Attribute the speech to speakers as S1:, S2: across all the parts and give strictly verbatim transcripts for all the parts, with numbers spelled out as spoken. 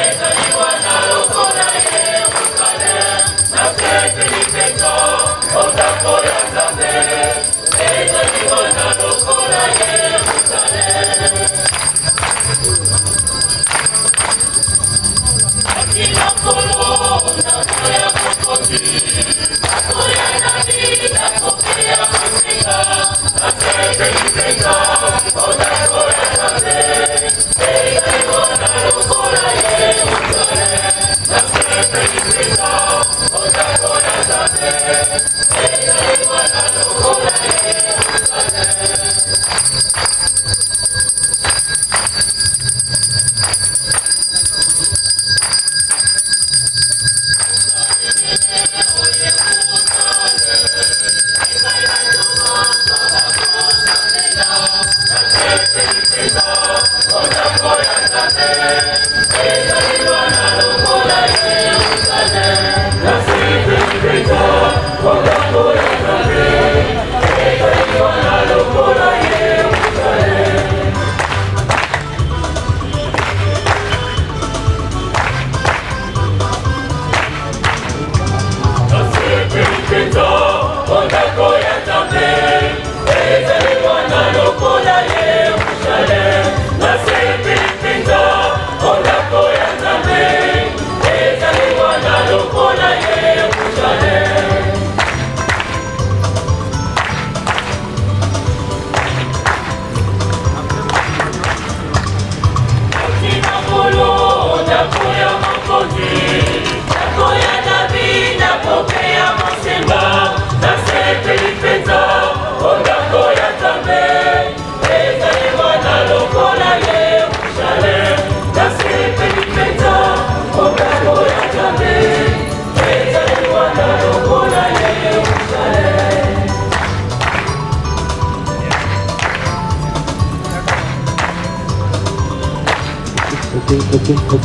S1: ok, ok,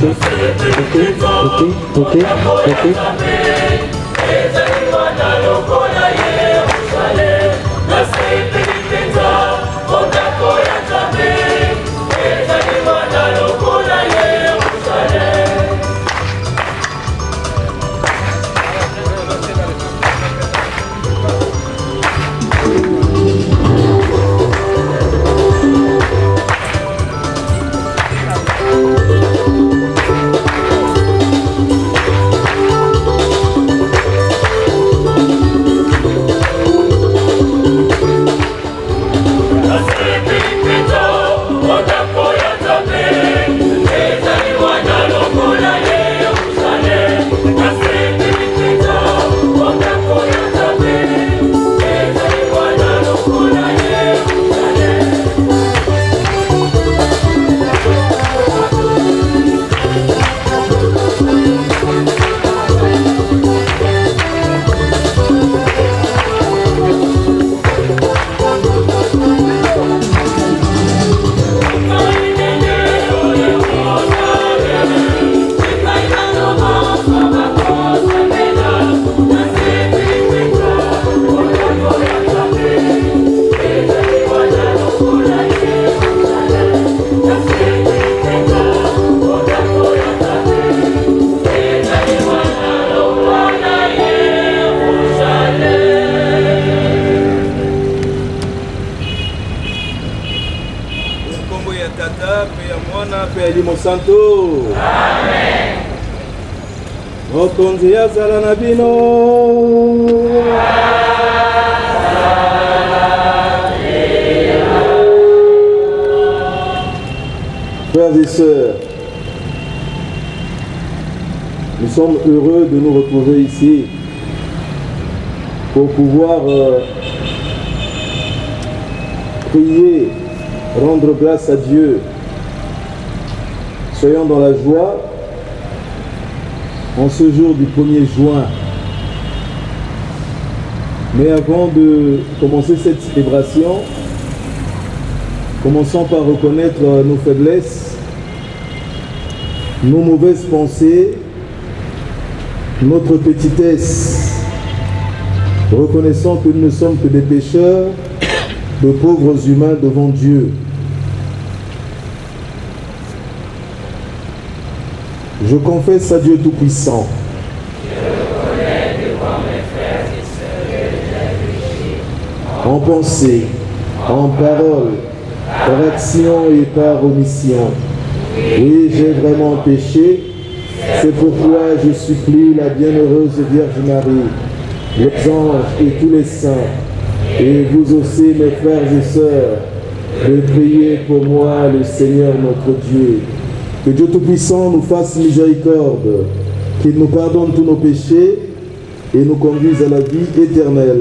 S1: ok, ok, ok, ok.
S2: Santo.
S3: Amen.
S2: Mokonzi yazala na bino. Frères et sœurs, nous sommes heureux de nous retrouver ici pour pouvoir euh, prier, rendre grâce à Dieu. Soyons dans la joie en ce jour du premier juin. Mais avant de commencer cette célébration, commençons par reconnaître nos faiblesses, nos mauvaises pensées, notre petitesse. Reconnaissons que nous ne sommes que des pécheurs, de pauvres humains devant Dieu. Je confesse à Dieu Tout-Puissant. En pensée, en parole, par action et par omission. Oui, j'ai vraiment péché. C'est pourquoi je supplie la bienheureuse Vierge Marie, les anges et tous les saints, et vous aussi, mes frères et sœurs, de prier pour moi, le Seigneur notre Dieu. Que Dieu Tout-Puissant nous fasse miséricorde, qu'il nous pardonne tous nos péchés et nous conduise à la vie éternelle.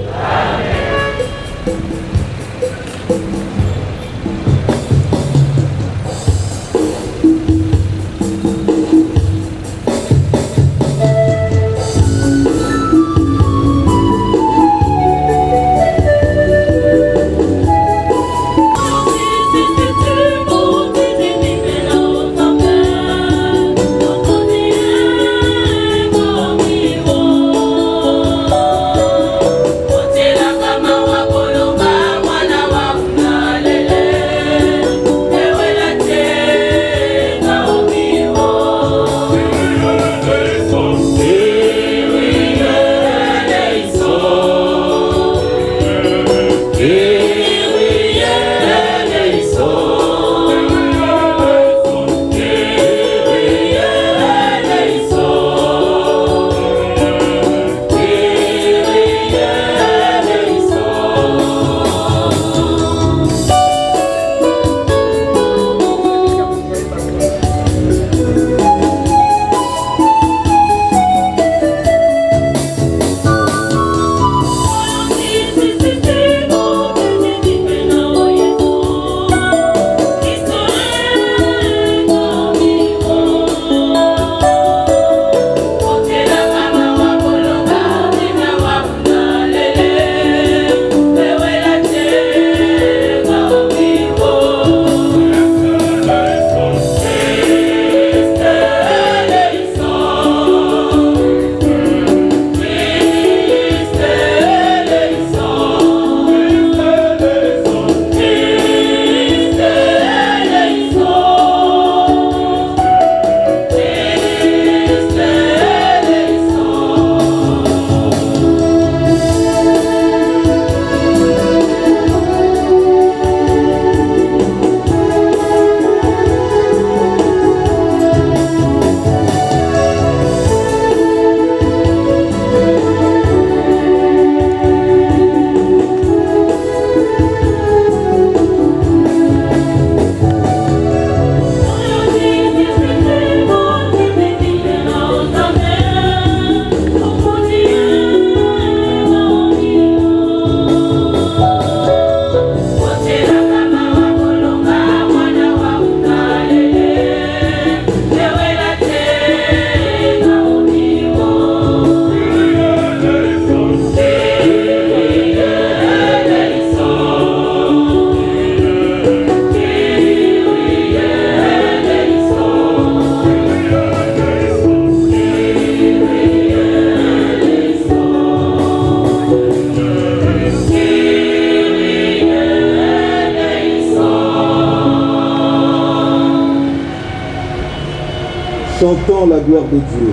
S2: Chantons la gloire de Dieu.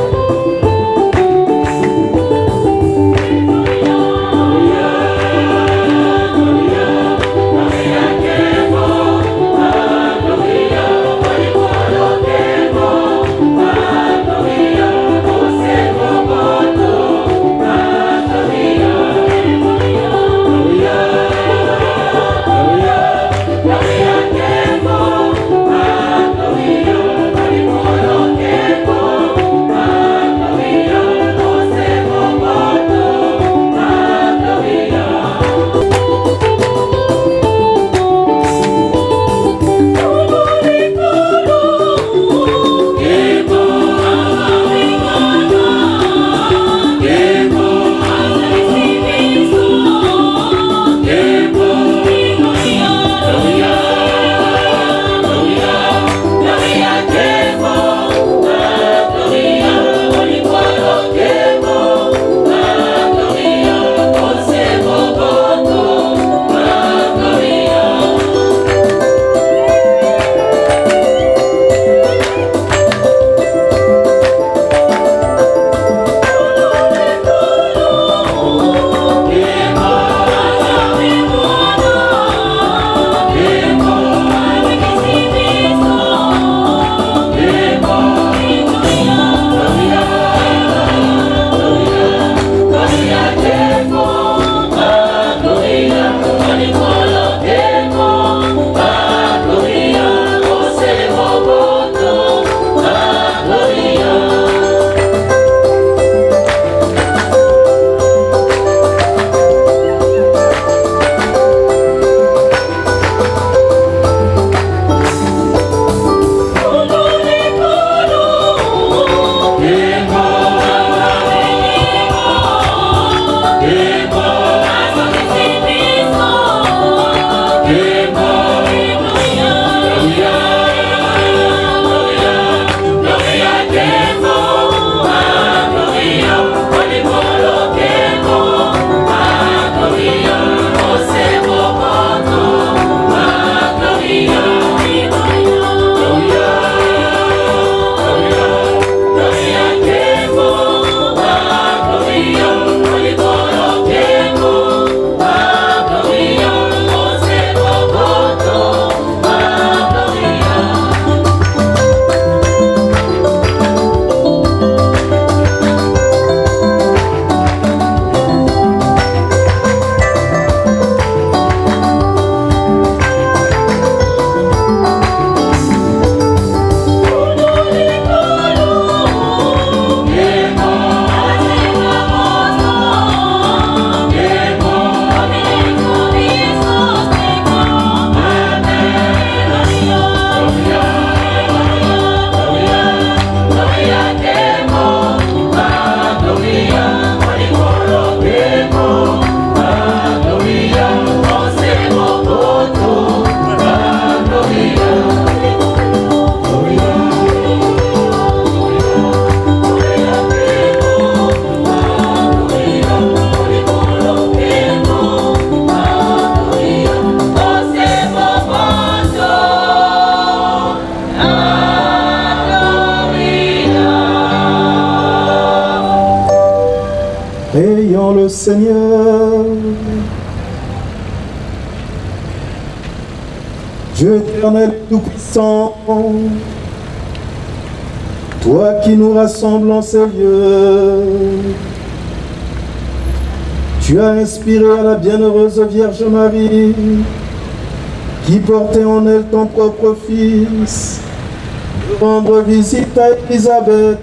S3: Yeah.
S2: Seigneur. Dieu éternel tout-puissant, toi qui nous rassembles en ces lieux, tu as inspiré à la bienheureuse Vierge Marie, qui portait en elle ton propre Fils, de rendre visite à Élisabeth.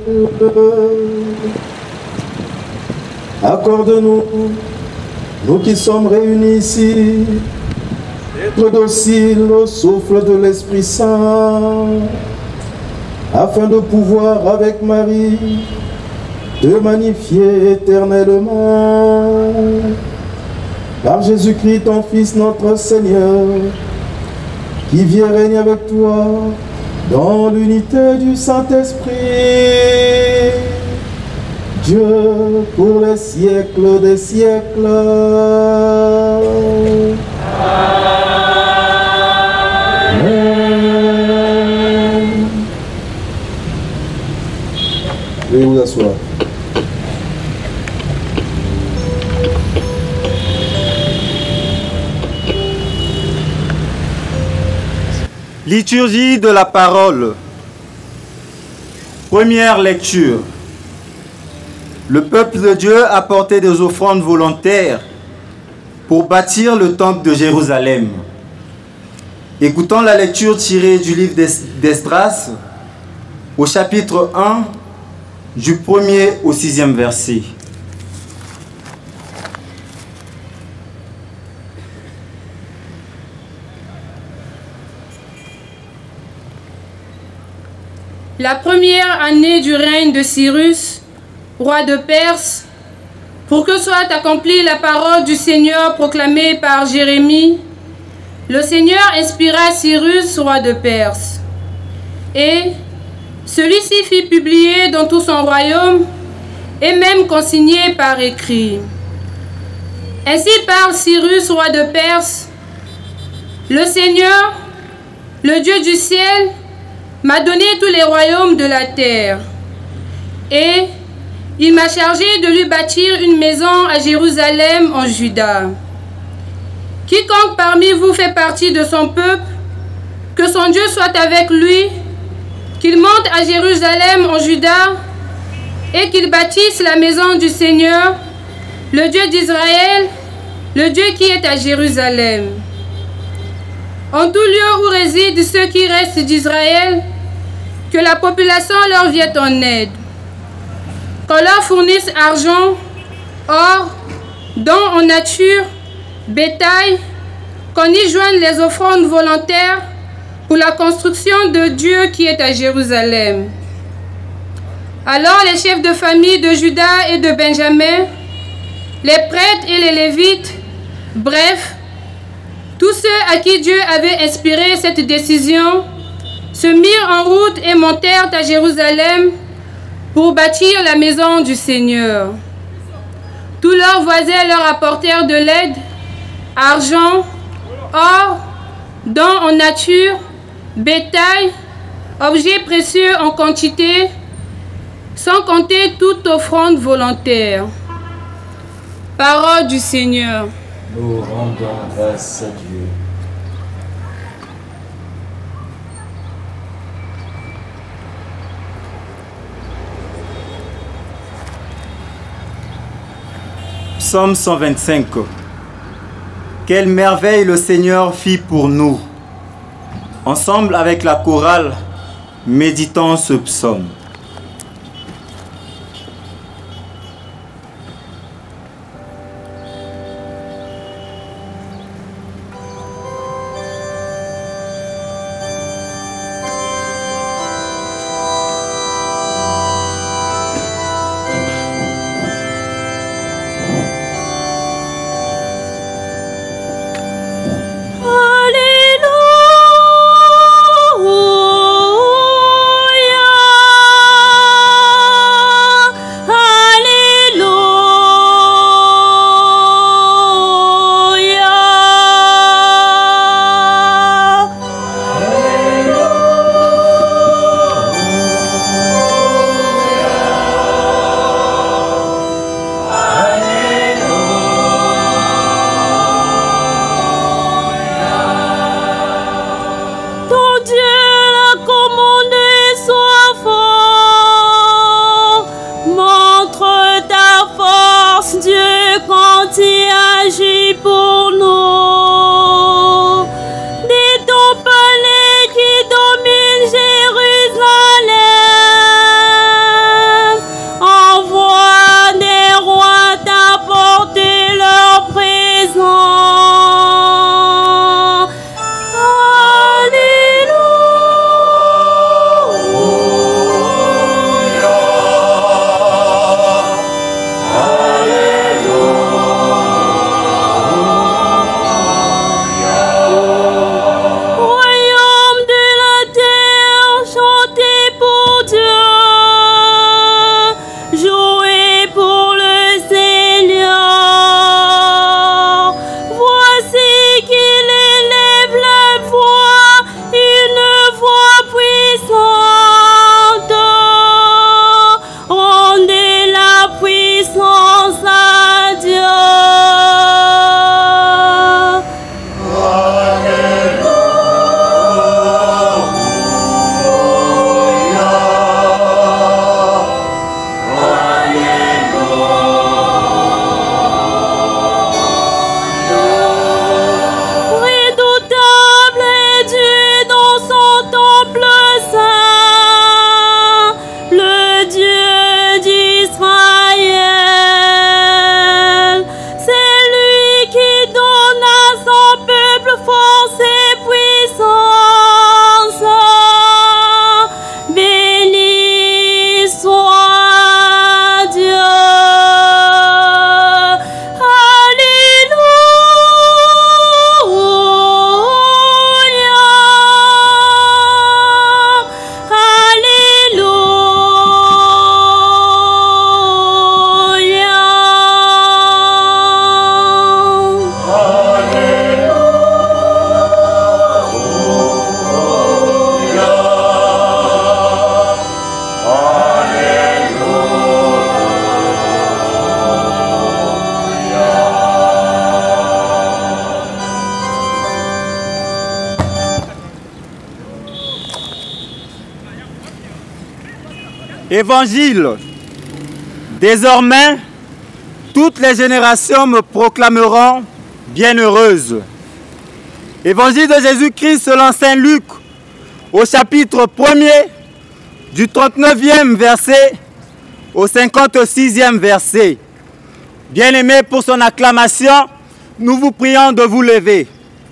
S2: Accorde-nous, nous qui sommes réunis ici, d'être dociles au souffle de l'Esprit Saint, afin de pouvoir, avec Marie, te magnifier éternellement. Par Jésus-Christ, ton Fils, notre Seigneur, qui vit et règne avec toi dans l'unité du Saint-Esprit, Dieu pour les siècles des siècles. Amen. Veuillez vous asseoir.
S3: Liturgie de la parole. Première lecture. Le peuple de Dieu a porté des offrandes volontaires pour bâtir le temple de Jérusalem. Écoutons la lecture tirée du livre d'Esdras au chapitre un, du premier au sixième verset.
S4: La première année du règne de Cyrus, roi de Perse, pour que soit accomplie la parole du Seigneur proclamée par Jérémie, le Seigneur inspira Cyrus, roi de Perse. Et celui-ci fit publier dans tout son royaume et même consigné par écrit. Ainsi parle Cyrus, roi de Perse: le Seigneur, le Dieu du ciel, m'a donné tous les royaumes de la terre, et il m'a chargé de lui bâtir une maison à Jérusalem en Juda. Quiconque parmi vous fait partie de son peuple, que son Dieu soit avec lui, qu'il monte à Jérusalem en Juda, et qu'il bâtisse la maison du Seigneur, le Dieu d'Israël, le Dieu qui est à Jérusalem. En tout lieu où résident ceux qui restent d'Israël, que la population leur vienne en aide. Qu'on leur fournisse argent, or, dons en nature, bétail, qu'on y joigne les offrandes volontaires pour la construction de Dieu qui est à Jérusalem. Alors les chefs de famille de Juda et de Benjamin, les prêtres et les lévites, bref, tous ceux à qui Dieu avait inspiré cette décision, se mirent en route et montèrent à Jérusalem pour bâtir la maison du Seigneur. Tous leurs voisins leur apportèrent de l'aide, argent, or, dons en nature, bétail, objets précieux en quantité, sans compter toute offrande volontaire. Parole du Seigneur.
S1: Nous rendons grâce à Dieu.
S3: Psaume cent vingt-cinq. Quelle merveille le Seigneur fit pour nous. Ensemble avec la chorale, méditons ce psaume.
S5: Alléluia.
S3: Évangile. Désormais, toutes les générations me proclameront bienheureuse. Évangile de Jésus-Christ selon saint Luc, au chapitre premier, du trente-neuvième verset au cinquante-sixième verset. Bien-aimés, pour son acclamation, nous vous prions de vous lever.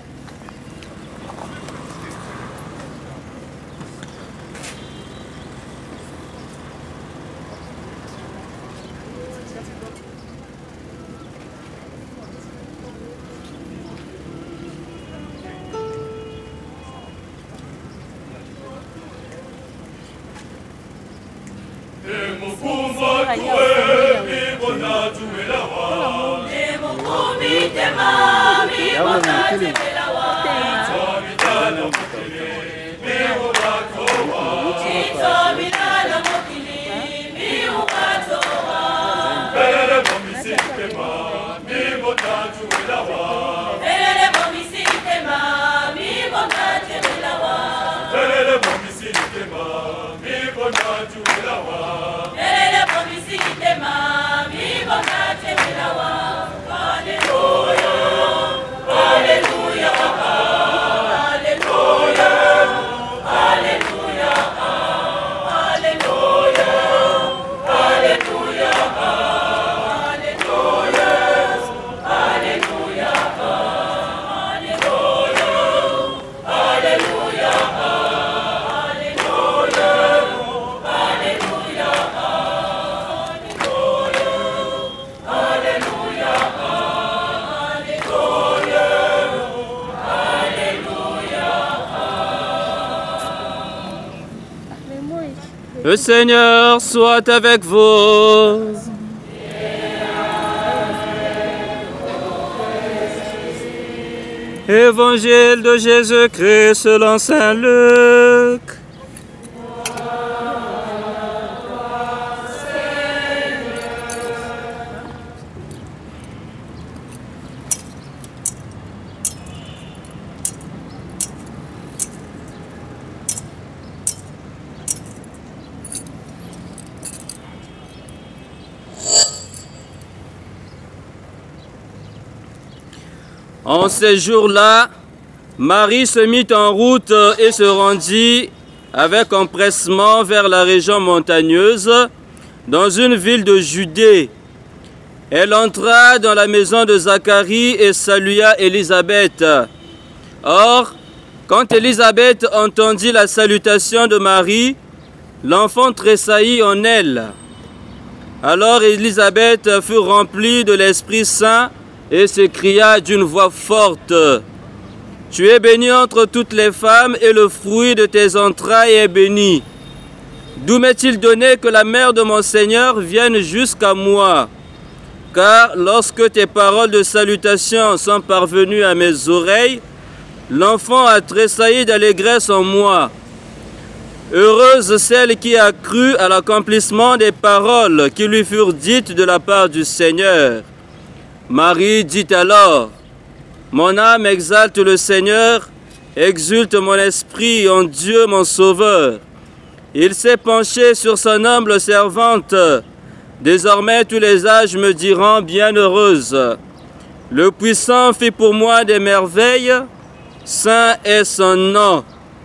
S5: Le Seigneur soit avec vous. Évangile de Jésus-Christ selon saint Luc. En ces jours-là, Marie se mit en route et se rendit avec empressement vers la région montagneuse, dans une ville de Judée. Elle entra dans la maison de Zacharie et salua Élisabeth. Or, quand Élisabeth entendit la salutation de Marie, l'enfant tressaillit en elle. Alors Élisabeth fut remplie de l'Esprit Saint et s'écria d'une voix forte: « Tu es bénie entre toutes les femmes, et le fruit de tes entrailles est béni. D'où m'est-il donné que la mère de mon Seigneur vienne jusqu'à moi? Car lorsque tes paroles de salutation sont parvenues à mes oreilles, l'enfant a tressailli d'allégresse en moi. Heureuse celle qui a cru à l'accomplissement des paroles qui lui furent dites de la part du Seigneur. » Marie dit alors: « Mon âme exalte le Seigneur, exulte mon esprit en Dieu mon Sauveur. Il s'est penché sur son humble servante. Désormais tous les âges me diront bienheureuse. Le Puissant fit pour moi des merveilles, saint est son nom.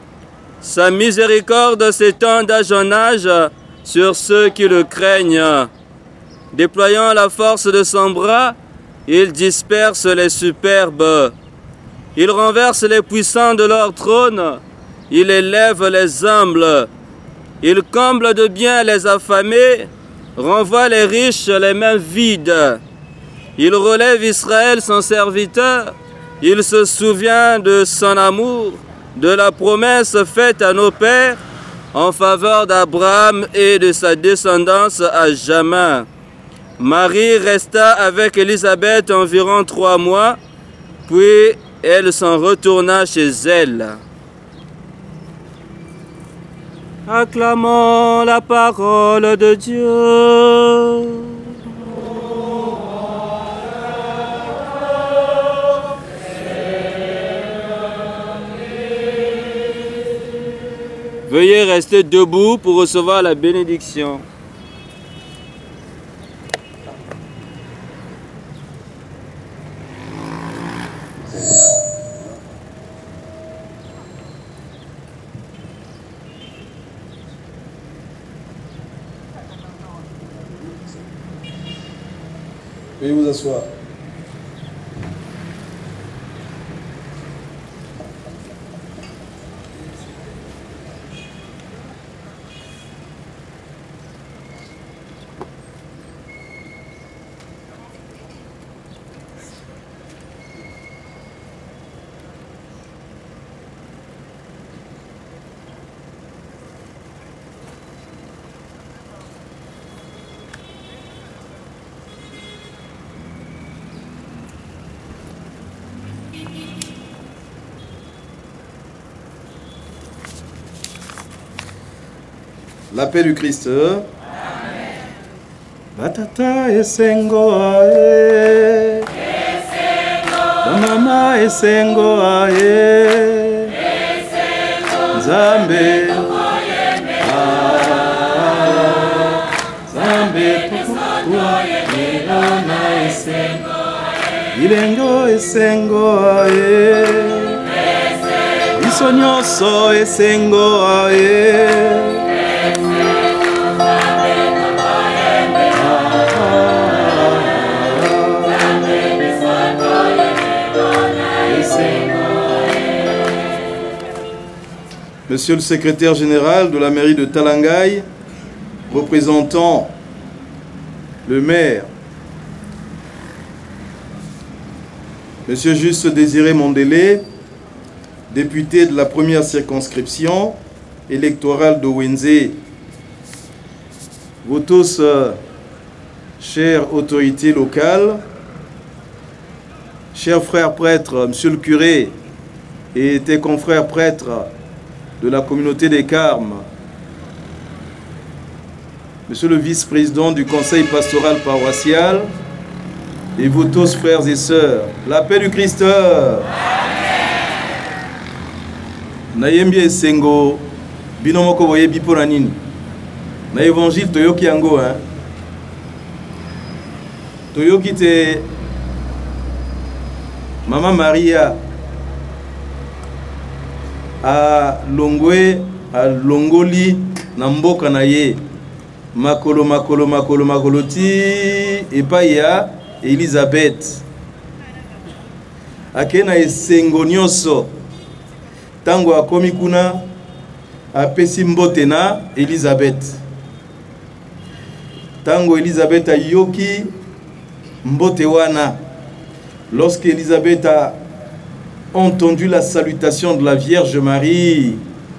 S5: Sa miséricorde s'étend d'âge en âge sur ceux qui le craignent. Déployant la force de son bras, il disperse les superbes. Il renverse les puissants de leur trône. Il élève les humbles. Il comble de bien les affamés, renvoie les riches les mains vides. Il relève Israël son serviteur. Il se souvient de son amour, de la promesse faite à nos pères en faveur d'Abraham et de sa descendance à jamais. Marie resta avec Élisabeth environ trois mois, puis elle s'en retourna chez elle. Acclamons la parole de Dieu. Veuillez rester debout pour recevoir la bénédiction.
S1: Veuillez vous asseoir. La paix du Christ. Amen. Batata esengo ae. Esengo. Mama esengo ae. Esengo. Zambe. Ah. Zambe. Tukutuana esengo ae. Ilengo esengo ae. Esengo. Isonyoso esengo ae. Monsieur le secrétaire général de la mairie de Talangaï, représentant le maire, Monsieur Juste Désiré Mondélé, député de la première circonscription électorale de Wenzé, vous tous, euh, chères autorités locales, chers frères prêtres, monsieur le curé et tes confrères prêtres de la communauté des Carmes, monsieur le vice-président du conseil pastoral paroissial, et vous tous frères et sœurs, la paix du Christ. Nayembi esengo binomoko boye bipona nini. Na évangile toyoki yango hein. Toyoki te Maman Maria a longwe a longoli na mboka na ye makolo makolo makolo makolo ti epai ya Elisabeth akena esengo nyonso tango akomi kuna apesi mbote na Elisabeth tango Elisabeth ayoki mbote wana. Lorsque Elisabeth a entendu la salutation de la Vierge Marie,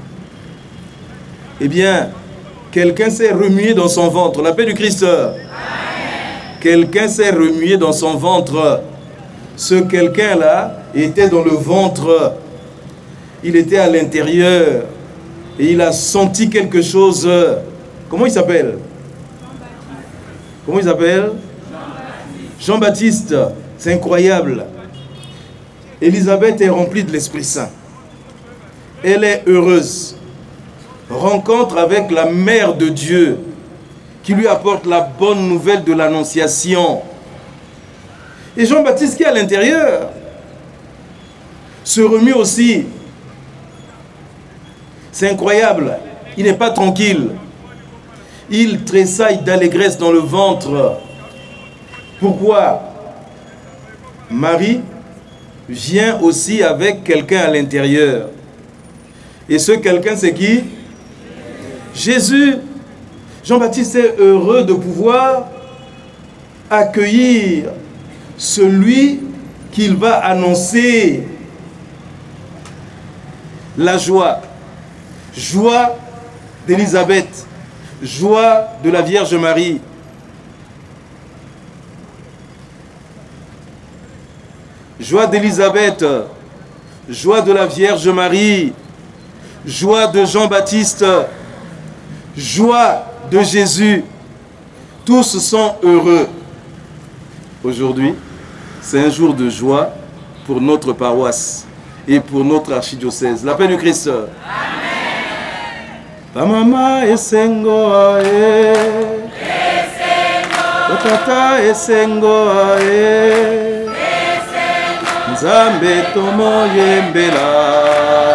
S1: eh bien, quelqu'un s'est remué dans son ventre. La paix du Christ. Quelqu'un s'est remué dans son ventre. Ce quelqu'un-là était dans le ventre. Il était à l'intérieur. Et il a senti quelque chose. Comment il s'appelle? Comment il s'appelle? Jean-Baptiste. C'est incroyable. Élisabeth est remplie de l'Esprit Saint. Elle est heureuse. Rencontre avec la mère de Dieu qui lui apporte la bonne nouvelle de l'Annonciation. Et Jean-Baptiste qui est à l'intérieur se remue aussi. C'est incroyable. Il n'est pas tranquille. Il tressaille d'allégresse dans le ventre. Pourquoi? Marie vient aussi avec quelqu'un à l'intérieur. Et ce quelqu'un, c'est qui? Jésus. Jean-Baptiste est heureux de pouvoir accueillir celui qu'il va annoncer. La joie. Joie d'Élisabeth. Joie de la Vierge Marie. Joie d'Élisabeth, joie de la Vierge Marie, joie de Jean-Baptiste, joie de Jésus. Tous sont heureux. Aujourd'hui, c'est un jour de joie pour notre paroisse et pour notre archidiocèse. La paix du Christ. Amen. Bamama esengo ae. Tata esengo ae. Nzambe tomo yembela.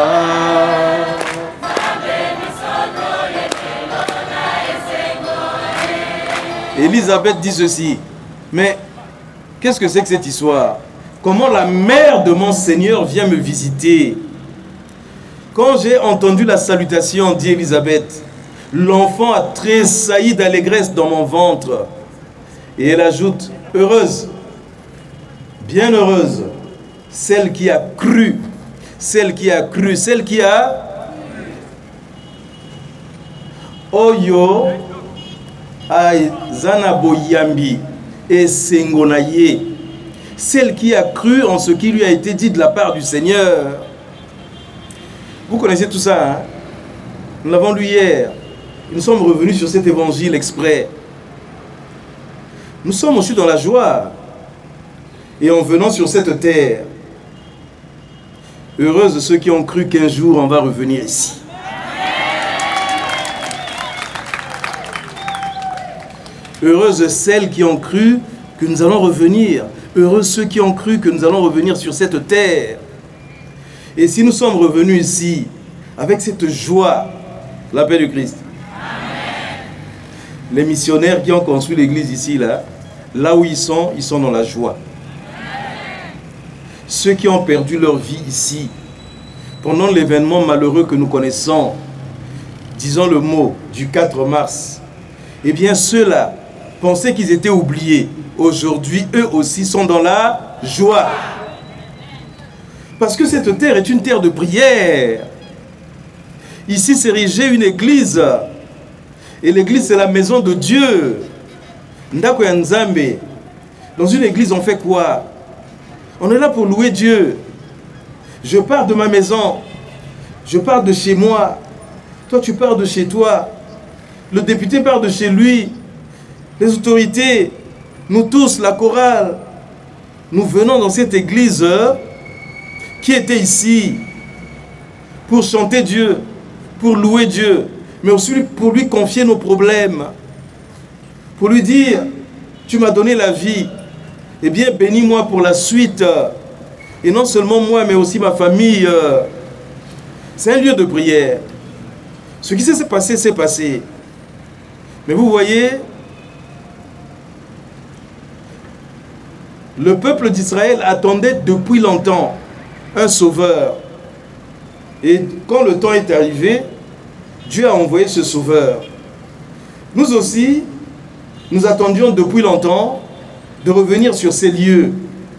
S1: Élisabeth dit ceci. Mais qu'est-ce que c'est que cette histoire? Comment la mère de mon Seigneur vient me visiter? Quand j'ai entendu la salutation, dit Élisabeth, l'enfant a tressailli d'allégresse dans mon ventre. Et elle ajoute, heureuse, bien heureuse, celle qui a cru, celle qui a cru, celle qui a... Oyo, ay, Zanabo Yambi, et Sengonaye, celle qui a cru en ce qui lui a été dit de la part du Seigneur. Vous connaissez tout ça, hein? Nous l'avons lu hier. Nous sommes revenus sur cet évangile exprès. Nous sommes aussi dans la joie. Et en venant sur cette terre, heureux ceux qui ont cru qu'un jour on va revenir ici. Heureuses celles qui ont cru que nous allons revenir. Heureux ceux qui ont cru que nous allons revenir sur cette terre. Et si nous sommes revenus ici, avec cette joie, la paix du Christ. Amen. Les missionnaires qui ont construit l'église ici, là, là où ils sont, ils sont dans la joie. Amen. Ceux qui ont perdu leur vie ici, pendant l'événement malheureux que nous connaissons, disons le mot, du quatre mars, eh bien ceux-là pensaient qu'ils étaient oubliés. Aujourd'hui, eux aussi sont dans la joie. Parce que cette terre est une terre de prière. Ici s'érigeait une église. Et l'église, c'est la maison de Dieu. Ndako ya Nzambe. Dans une église, on fait quoi? On est là pour louer Dieu. Je pars de ma maison. Je pars de chez moi. Toi, tu pars de chez toi. Le député part de chez lui. Les autorités, nous tous, la chorale, nous venons dans cette église qui était ici pour chanter Dieu, pour louer Dieu, mais aussi pour lui confier nos problèmes, pour lui dire, tu m'as donné la vie, eh bien bénis-moi pour la suite, et non seulement moi, mais aussi ma famille. C'est un lieu de prière. Ce qui s'est passé, s'est passé. Mais vous voyez, le peuple d'Israël attendait depuis longtemps un sauveur. Et quand le temps est arrivé, Dieu a envoyé ce sauveur. Nous aussi, nous attendions depuis longtemps de revenir sur ces lieux.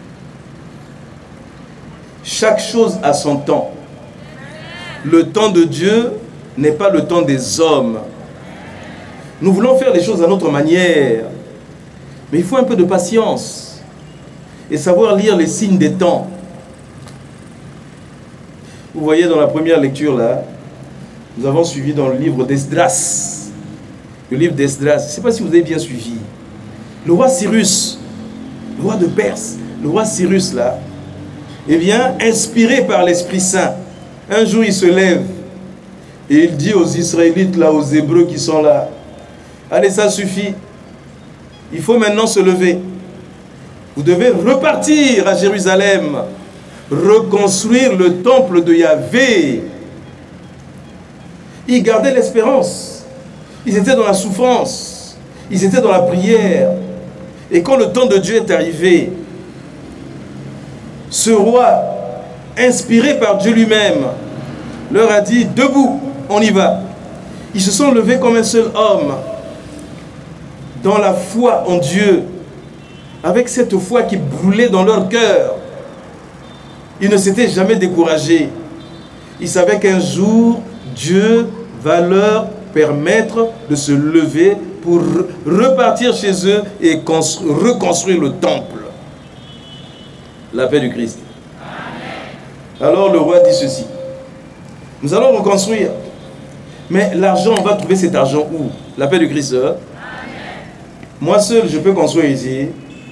S1: Chaque chose a son temps. Le temps de Dieu n'est pas le temps des hommes. Nous voulons faire les choses à notre manière. Mais il faut un peu de patience et savoir lire les signes des temps. Vous voyez dans la première lecture là, nous avons suivi dans le livre d'Esdras. Le livre d'Esdras, je ne sais pas si vous avez bien suivi. Le roi Cyrus, le roi de Perse, le roi Cyrus là, eh bien, inspiré par l'Esprit Saint, un jour il se lève et il dit aux Israélites là, aux Hébreux qui sont là, allez, ça suffit, il faut maintenant se lever. Vous devez repartir à Jérusalem, reconstruire le temple de Yahvé. Ils gardaient l'espérance. Ils étaient dans la souffrance. Ils étaient dans la prière. Et quand le temps de Dieu est arrivé, ce roi, inspiré par Dieu lui-même, leur a dit, debout, on y va. Ils se sont levés comme un seul homme, dans la foi en Dieu, avec cette foi qui brûlait dans leur cœur. Ils ne s'étaient jamais découragés. Ils savaient qu'un jour, Dieu va leur permettre de se lever pour repartir chez eux et reconstruire le temple. La paix du Christ. Amen. Alors le roi dit ceci. Nous allons reconstruire. Mais l'argent, on va trouver cet argent où? La paix du Christ. Amen. Moi seul, je peux construire ici.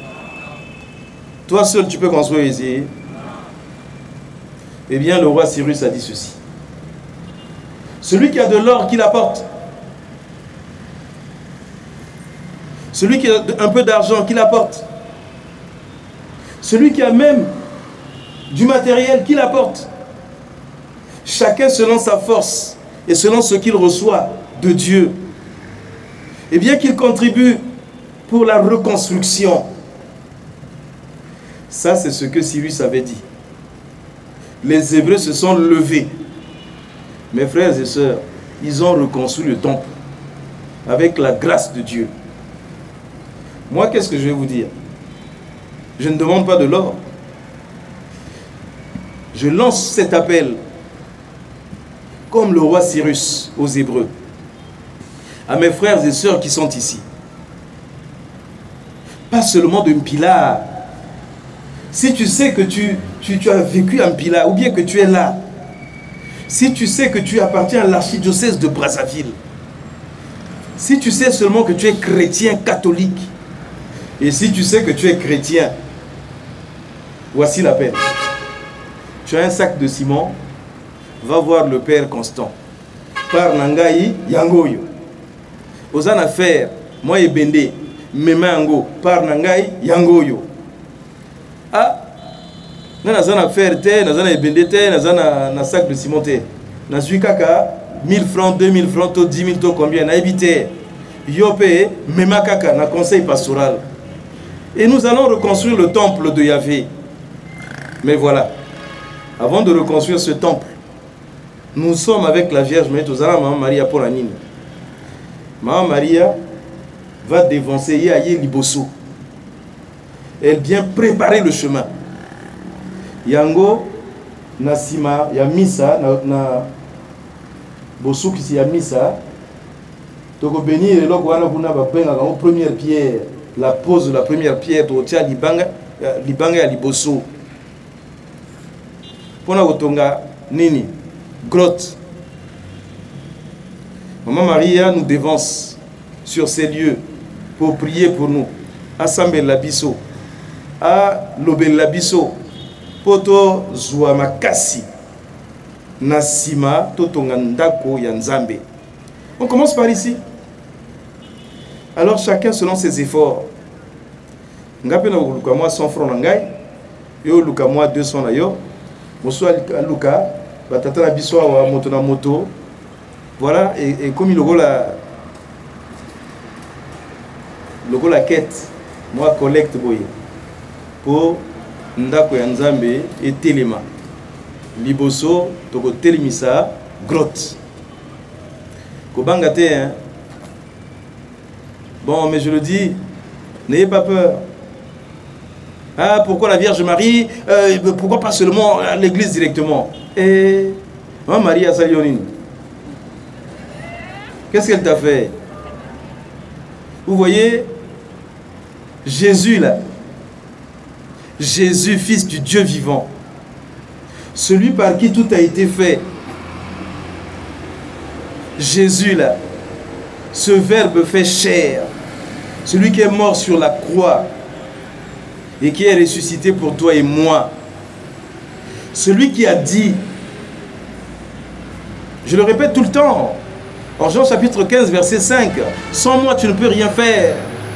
S1: Toi seul, tu peux construire ici. Eh bien, le roi Cyrus a dit ceci. Celui qui a de l'or, qu'il apporte. Celui qui a un peu d'argent, qu'il apporte. Celui qui a même du matériel, qu'il apporte. Chacun selon sa force et selon ce qu'il reçoit de Dieu. Et bien qu'il contribue pour la reconstruction. Ça, c'est ce que Cyrus avait dit. Les Hébreux se sont levés. Mes frères et sœurs, ils ont reconstruit le temple avec la grâce de Dieu. Moi, qu'est-ce que je vais vous dire? Je ne demande pas de l'or. Je lance cet appel comme le roi Cyrus aux Hébreux, à mes frères et sœurs qui sont ici. Pas seulement de Mpila. Si tu sais que tu, tu, tu as vécu à Mpila, ou bien que tu es là, si tu sais que tu appartiens à l'archidiocèse de Brazzaville, si tu sais seulement que tu es chrétien catholique, et si tu sais que tu es chrétien, voici l'appel. Tu as un sac de ciment, va voir le Père Constant. Par Nangaï, Yangoyo. Aux en affaires, moi et Bende, Memango, par Nangaï, Yangoyo. Ah, nous avons une affaire, nous avons une Bende, nous avons un sac de ciment. Nous avons kaka, mille francs, deux mille francs, dix mille, combien? Nous avons habité. Yopé, Mema kaka, na conseil pastoral. Et nous allons reconstruire le temple de Yahvé. Mais voilà, avant de reconstruire ce temple, nous sommes avec la Vierge Marie, nous allons Maman Maria pour la Nine. Maman Maria va dévancer Yaye Liboso. Elle vient préparer le chemin. Yango, Nasima, Yamisa, na, na Bosso qui s'y a Misa. Toko béni et là, on a la première pierre, la pose de la première pierre, au tia Libanga, Libanga à Liboso. Pona Otonga, Nini. Grotte. Maman Maria nous dévance sur ces lieux pour prier pour nous. À Sambel Labiso, à Lobel Labiso, Poto Zouamakasi, Nasima, Totongandako Yanzambe. On commence par ici. Alors chacun selon ses efforts. Ngapena Luka moi cent francs nangai, yo Luka moi deux cents na yo, Moso Luka. Batata na biso wa moto na moto. Voilà, et, et comme il logo la logo la quête, moi collecte boye pour ndako ya Nzambe et telema. Liboso toko telimisa grotte. Kobanga te hein. Bon, mais je le dis, n'ayez pas peur. Ah, pourquoi la Vierge Marie euh, pourquoi pas seulement à l'église directement? Et Maman Maria Salionine, qu'est-ce qu'elle t'a fait? Vous voyez, Jésus là, Jésus, fils du Dieu vivant, celui par qui tout a été fait, Jésus là, ce verbe fait chair, celui qui est mort sur la croix et qui est ressuscité pour toi et moi, celui qui a dit, je le répète tout le temps, en Jean chapitre quinze, verset cinq, sans moi tu ne peux rien faire.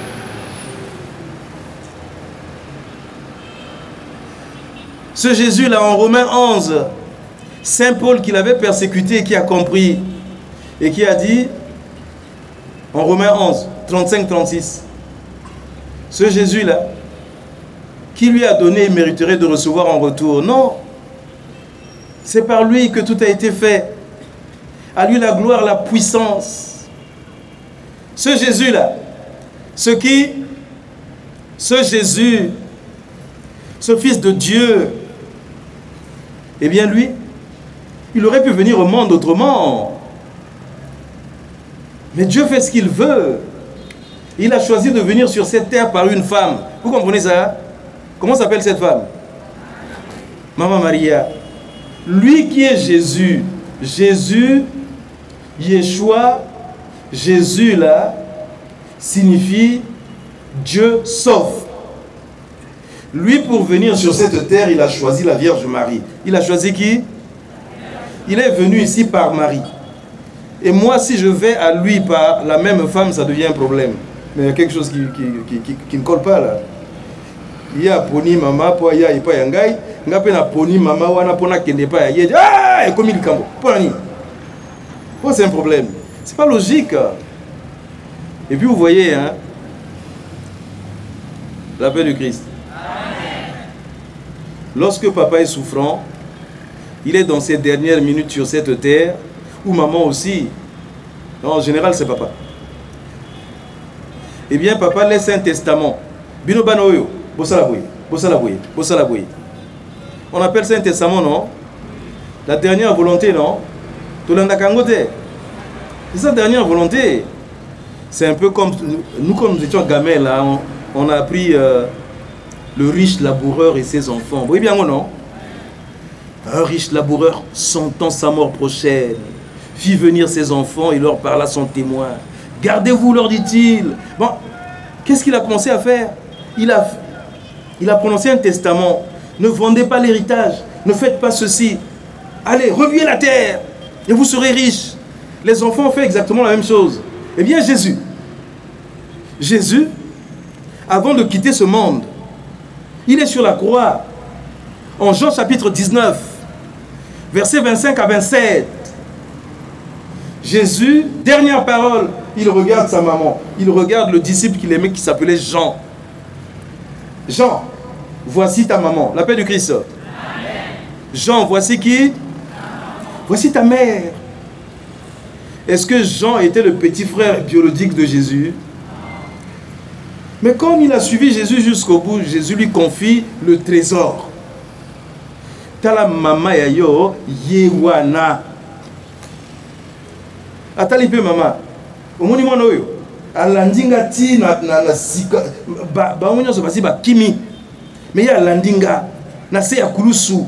S1: Ce Jésus-là, en Romains onze, Saint Paul qui l'avait persécuté et qui a compris, et qui a dit, en Romains onze, trente-cinq trente-six, ce Jésus-là, qui lui a donné, mériterait de recevoir en retour. Non, c'est par lui que tout a été fait. À lui la gloire, la puissance. Ce Jésus-là, ce qui, ce Jésus, ce Fils de Dieu, eh bien lui, il aurait pu venir au monde autrement. Mais Dieu fait ce qu'il veut. Il a choisi de venir sur cette terre par une femme. Vous comprenez ça? Comment s'appelle cette femme? Maman Maria. Lui qui est Jésus, Jésus, Yeshua, Jésus là, signifie Dieu sauve. Lui, pour venir sur cette terre, il a choisi la Vierge Marie. Il a choisi qui? Il est venu ici par Marie. Et moi, si je vais à lui par la même femme, ça devient un problème. Mais il y a quelque chose qui, qui, qui, qui, qui ne colle pas là. Il y a poni mama, po ya ipa yangai, ngape na poni mama wana pona kende pa ya yé. Ah, et comme il cambo. Poni. Oh, c'est un problème. C'est pas logique. Et puis vous voyez, hein, la paix du Christ. Lorsque papa est souffrant, il est dans ses dernières minutes sur cette terre, ou maman aussi. Non, en général, c'est papa. Eh bien, papa laisse un testament. Bino banoyo, bosalaboui, bosalaboui, bosalaboui. On appelle ça un testament, non? La dernière volonté, non? Tolanda kangote. C'est sa dernière volonté. C'est un peu comme nous, quand nous étions gamins, là, on, on a appris euh, le riche laboureur et ses enfants. Vous voyez bien ou non? Un riche laboureur sentant sa mort prochaine fit venir ses enfants et leur parla son témoin. Gardez-vous, leur dit-il. Bon, qu'est-ce qu'il a commencé à faire? Il a, il a prononcé un testament. Ne vendez pas l'héritage. Ne faites pas ceci. Allez, remuez la terre et vous serez riches. Les enfants ont fait exactement la même chose. Eh bien, Jésus, Jésus, avant de quitter ce monde, il est sur la croix. En Jean chapitre dix-neuf, versets vingt-cinq à vingt-sept, Jésus, dernière parole, il regarde sa maman, il regarde le disciple qu'il aimait qui s'appelait Jean. Jean, voici ta maman, la paix du Christ. Amen. Jean, voici qui? Voici ta mère. Est-ce que Jean était le petit frère biologique de Jésus? Mais comme il a suivi Jésus jusqu'au bout, Jésus lui confie le trésor. Tala mama ya yo yewana. Atali pe mama. Omoni mwana oyo. Alandinga ti na na na sika ba ba onyo so basi ba kimi. Mais ya alandinga na se ya kulusu.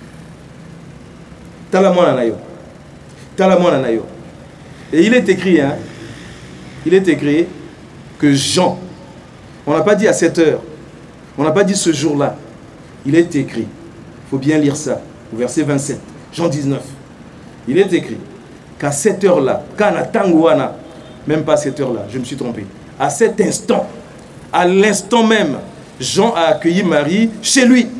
S1: Tala mwana na yo. Tala mwana na yo. Et il est écrit, hein, il est écrit que Jean, on n'a pas dit à cette heure, on n'a pas dit ce jour-là, il est écrit, il faut bien lire ça, au verset vingt-sept, Jean dix-neuf, il est écrit qu'à cette heure-là, kana tanguana, même pas à cette heure-là, je me suis trompé, à cet instant, à l'instant même, Jean a accueilli Marie chez lui.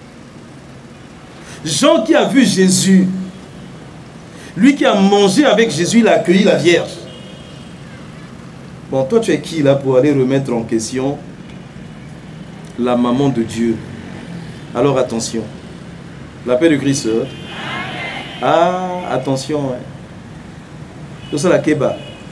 S1: Jean qui a vu Jésus, lui qui a mangé avec Jésus, il a accueilli la Vierge. Bon, toi tu es qui là pour aller remettre en question la maman de Dieu? Alors attention. La paix de Christ. Ah, attention. Tout ça la Keba.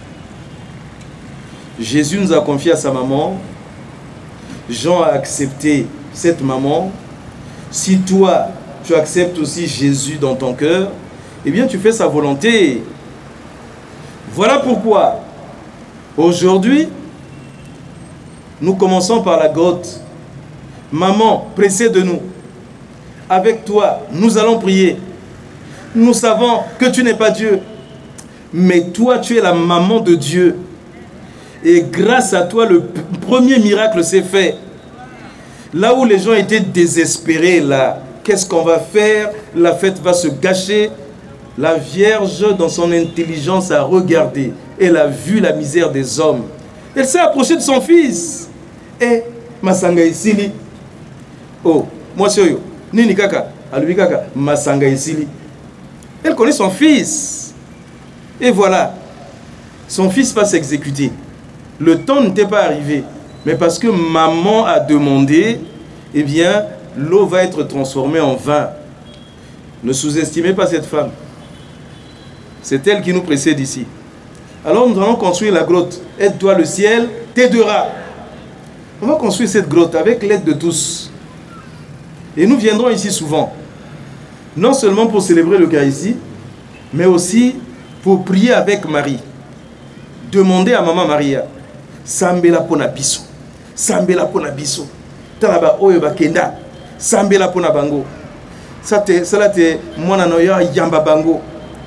S1: Jésus nous a confié à sa maman. Jean a accepté cette maman. Si toi, tu acceptes aussi Jésus dans ton cœur, eh bien, tu fais sa volonté. Voilà pourquoi, aujourd'hui, nous commençons par la grotte. Maman, pressée de nous. Avec toi, nous allons prier. Nous savons que tu n'es pas Dieu. Mais toi, tu es la maman de Dieu. Et grâce à toi, le premier miracle s'est fait. Là où les gens étaient désespérés, là, qu'est-ce qu'on va faire? La fête va se gâcher. La Vierge, dans son intelligence, a regardé. Elle a vu la misère des hommes. Elle s'est approchée de son fils. Et, Masanga Isili. Oh, moi c'est yo. Nini kaka, alubi kaka, Masanga Isili. Elle connaît son fils. Et voilà. Son fils va s'exécuter. Le temps n'était pas arrivé. Mais parce que maman a demandé, eh bien, l'eau va être transformée en vin. Ne sous-estimez pas cette femme. C'est elle qui nous précède ici. Alors nous allons construire la grotte. Aide-toi le ciel, t'aidera. On va construire cette grotte avec l'aide de tous. Et nous viendrons ici souvent. Non seulement pour célébrer l'Eucharistie, mais aussi pour prier avec Marie. Demander à Maman Maria. Sambela pona biso. Sambela pona biso. Talaba oyo bakenda. Sambela pona bango. Ça te, ça te, mwana noya yamba bango.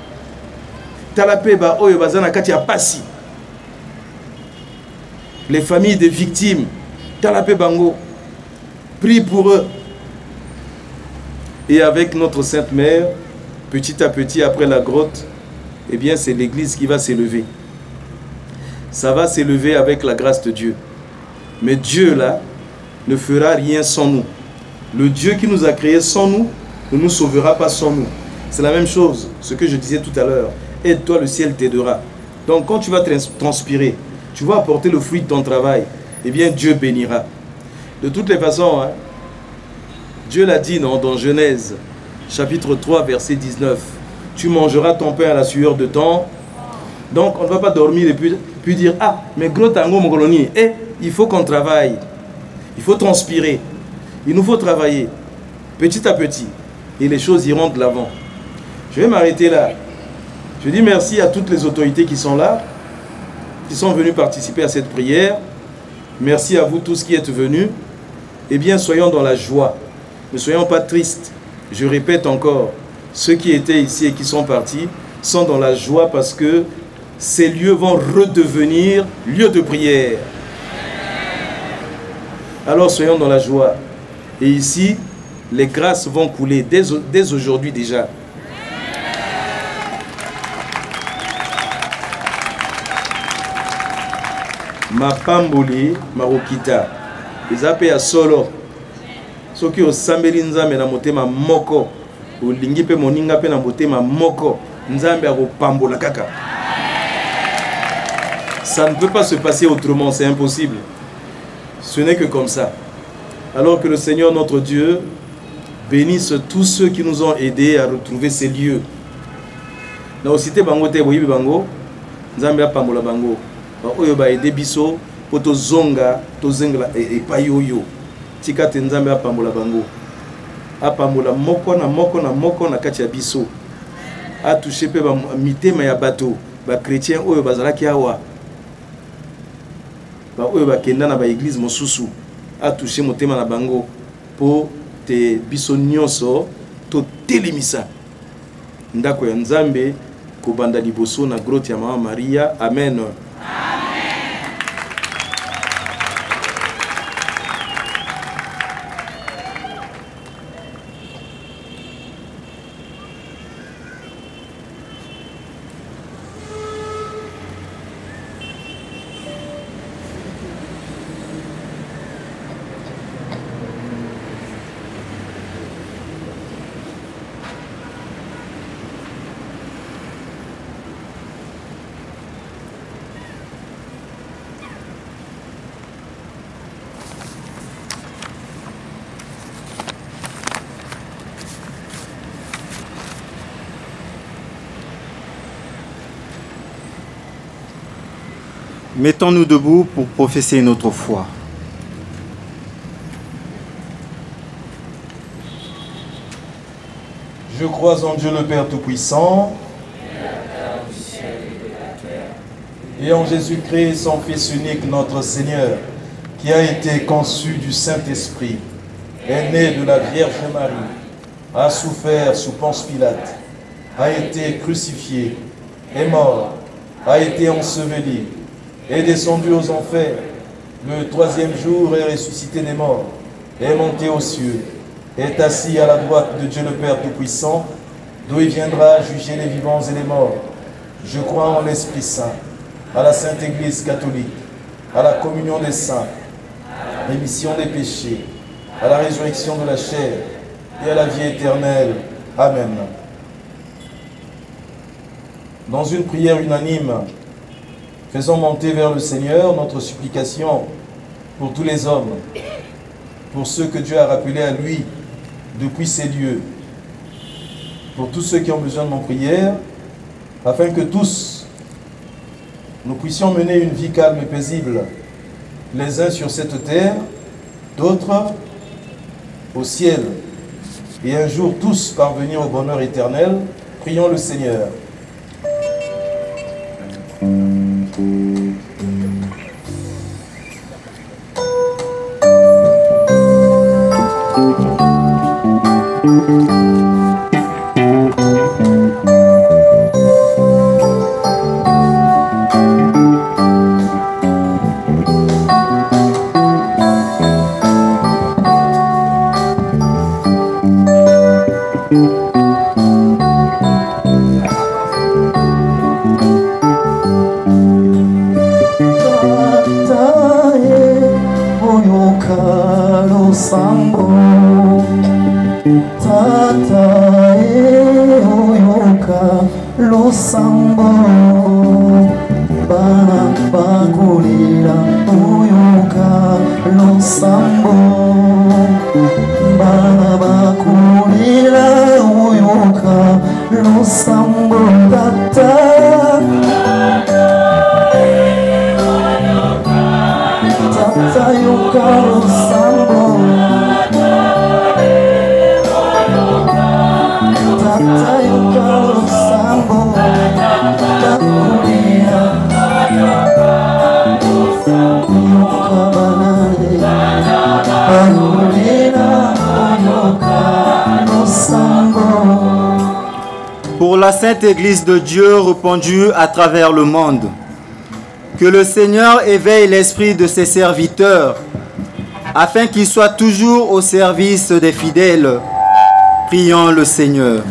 S1: Les familles des victimes, Talapé Bango, prie pour eux. Et avec notre Sainte Mère, petit à petit, après la grotte, eh bien c'est l'Église qui va s'élever. Ça va s'élever avec la grâce de Dieu. Mais Dieu là ne fera rien sans nous. Le Dieu qui nous a créés sans nous ne nous sauvera pas sans nous. C'est la même chose, ce que je disais tout à l'heure. Aide-toi, le ciel t'aidera. Donc quand tu vas transpirer, tu vas apporter le fruit de ton travail, eh bien Dieu bénira. De toutes les façons, hein, Dieu l'a dit non, dans Genèse, chapitre trois, verset dix-neuf. Tu mangeras ton pain à la sueur de ton. Donc on ne va pas dormir et puis, puis dire, ah, mais gros tango mon colonie, eh, il faut qu'on travaille. Il faut transpirer. Il nous faut travailler petit à petit. Et les choses iront de l'avant. Je vais m'arrêter là. Je dis merci à toutes les autorités qui sont là, qui sont venues participer à cette prière. Merci à vous tous qui êtes venus. Eh bien, soyons dans la joie. Ne soyons pas tristes. Je répète encore, ceux qui étaient ici et qui sont partis sont dans la joie parce que ces lieux vont redevenir lieux de prière. Alors soyons dans la joie. Et ici, les grâces vont couler dès, dès aujourd'hui déjà. Ma pamboli, marokita. Les appels à solo. Ceux qui ont sambeli nzambe na motema moko. Ou lingi pe moninga pe na motema moko. Nzambe a pambola kaka. Ça ne peut pas se passer autrement, c'est impossible. Ce n'est que comme ça. Alors que le Seigneur notre Dieu bénisse tous ceux qui nous ont aidés à retrouver ces lieux. Na osité bango te boyibi bango, nzambe apambola bango. Ba oyo ba aider biso poto zonga to zengla e payoyo. Tika te nzambe apambola bango. Apambola moko na moko na moko na kati ya biso. A touché pe ba mitema ya bato, ba chrétien oyo bazalaki awa. Ba oyo ba kenda na ba église mosusu. A touché motema na bango po te biso nyonso to telemisa ndako ya nzambe kobanda liboso na grotte ya mama Maria. Amen.
S3: Mettons-nous debout pour professer notre foi.
S1: Je crois en Dieu le Père Tout-Puissant et en Jésus-Christ, son Fils unique, notre Seigneur, qui a été conçu du Saint-Esprit, est né de la Vierge Marie, a souffert sous Ponce Pilate, a été crucifié, est mort, a été enseveli, est descendu aux enfers, le troisième jour est ressuscité des morts, est monté aux cieux, est assis à la droite de Dieu le Père Tout-Puissant, d'où il viendra juger les vivants et les morts. Je crois en l'Esprit Saint, à la Sainte Église catholique, à la communion des saints, à la rémission des péchés, à la résurrection de la chair et à la vie éternelle. Amen. Dans une prière unanime, faisons monter vers le Seigneur notre supplication pour tous les hommes, pour ceux que Dieu a rappelés à lui depuis ces lieux, pour tous ceux qui ont besoin de nos prières, afin que tous, nous puissions mener une vie calme et paisible, les uns sur cette terre, d'autres au ciel, et un jour tous parvenir au bonheur éternel. Prions le Seigneur.
S6: tata e oyoka losambo bana bakulila oyoka losambo bana bakulila oyoka losambo tata tata yoka losambo tata yoka losambo bakulila yoka banane bakulila oyoka losambo.
S3: Pour la Sainte Église de Dieu répandue à travers le monde, que le Seigneur éveille l'esprit de ses serviteurs, afin qu'ils soient toujours au service des fidèles. Prions le Seigneur.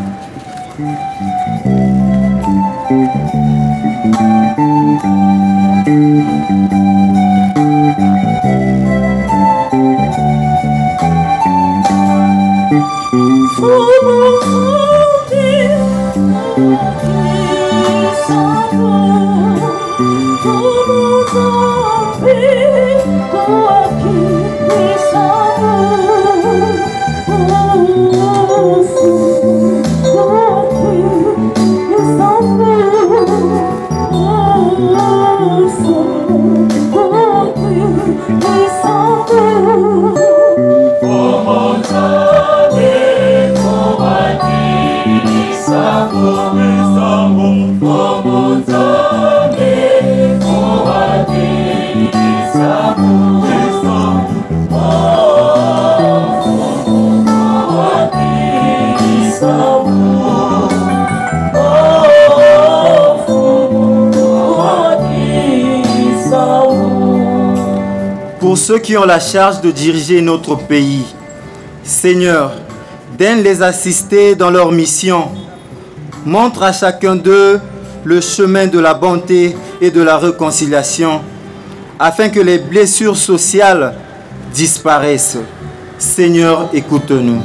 S3: Pour ceux qui ont la charge de diriger notre pays, Seigneur, daigne les assister dans leur mission. Montre à chacun d'eux le chemin de la bonté et de la réconciliation, afin que les blessures sociales disparaissent. Seigneur, écoute-nous.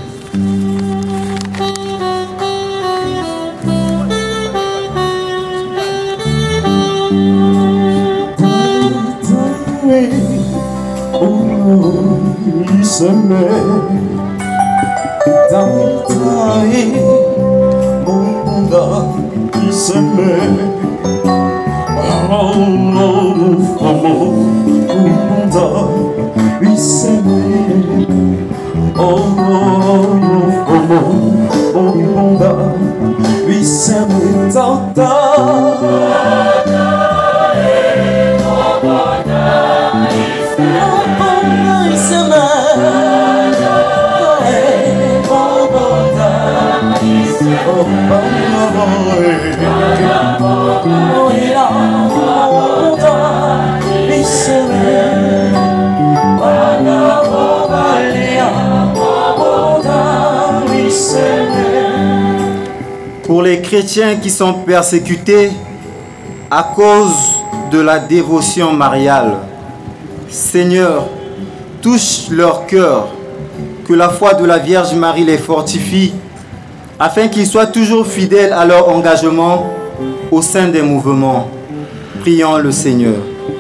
S3: Pour les chrétiens qui sont persécutés à cause de la dévotion mariale, Seigneur, touche leur cœur, que la foi de la Vierge Marie les fortifie, afin qu'ils soient toujours fidèles à leur engagement au sein des mouvements. Prions le Seigneur.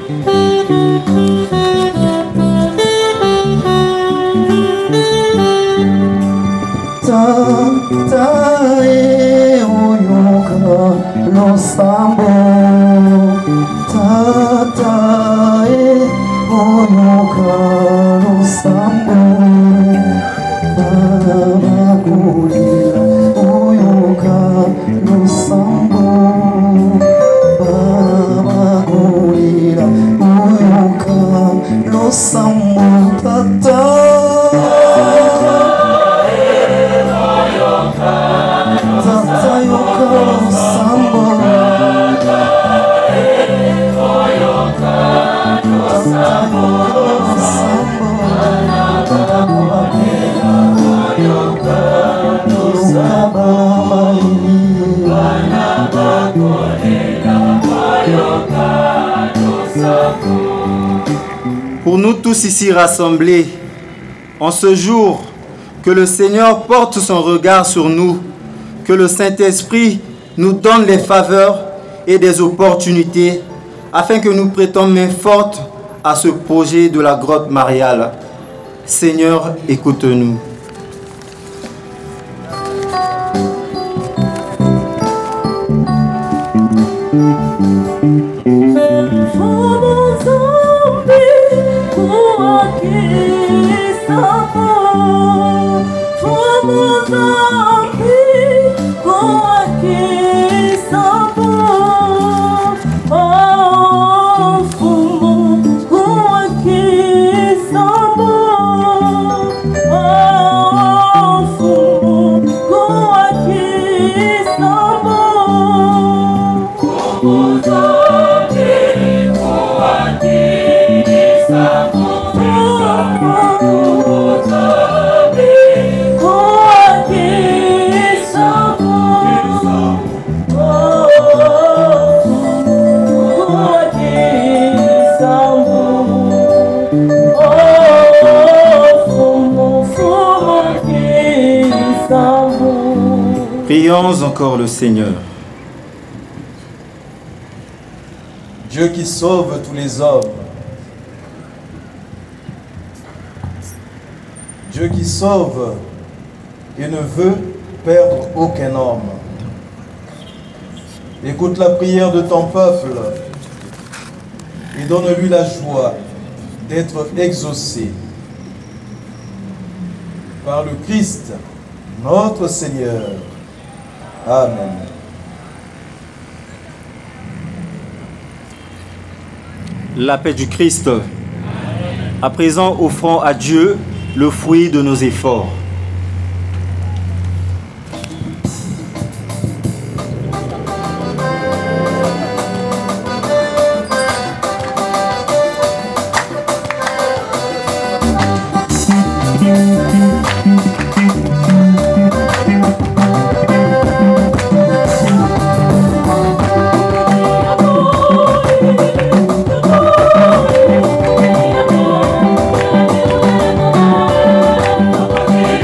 S6: Tata e oyoka losambo, tata e oyoka losambo, baba kulila oyoka losambo, baba kulila oyoka losambo, tata.
S3: Pour nous tous ici rassemblés, en ce jour Que le Seigneur porte son regard sur nous, que le Saint-Esprit nous donne les faveurs et des opportunités afin que nous prêtions main forte à ce projet de la grotte mariale. Seigneur, écoute-nous. Prions encore le Seigneur.
S1: Dieu qui sauve tous les hommes, Dieu qui sauve et ne veut perdre aucun homme. Écoute la prière de ton peuple et donne-lui la joie d'être exaucé par le Christ, notre Seigneur. Amen.
S3: La paix du Christ. À présent, offrons à Dieu le fruit de nos efforts.
S6: Oh,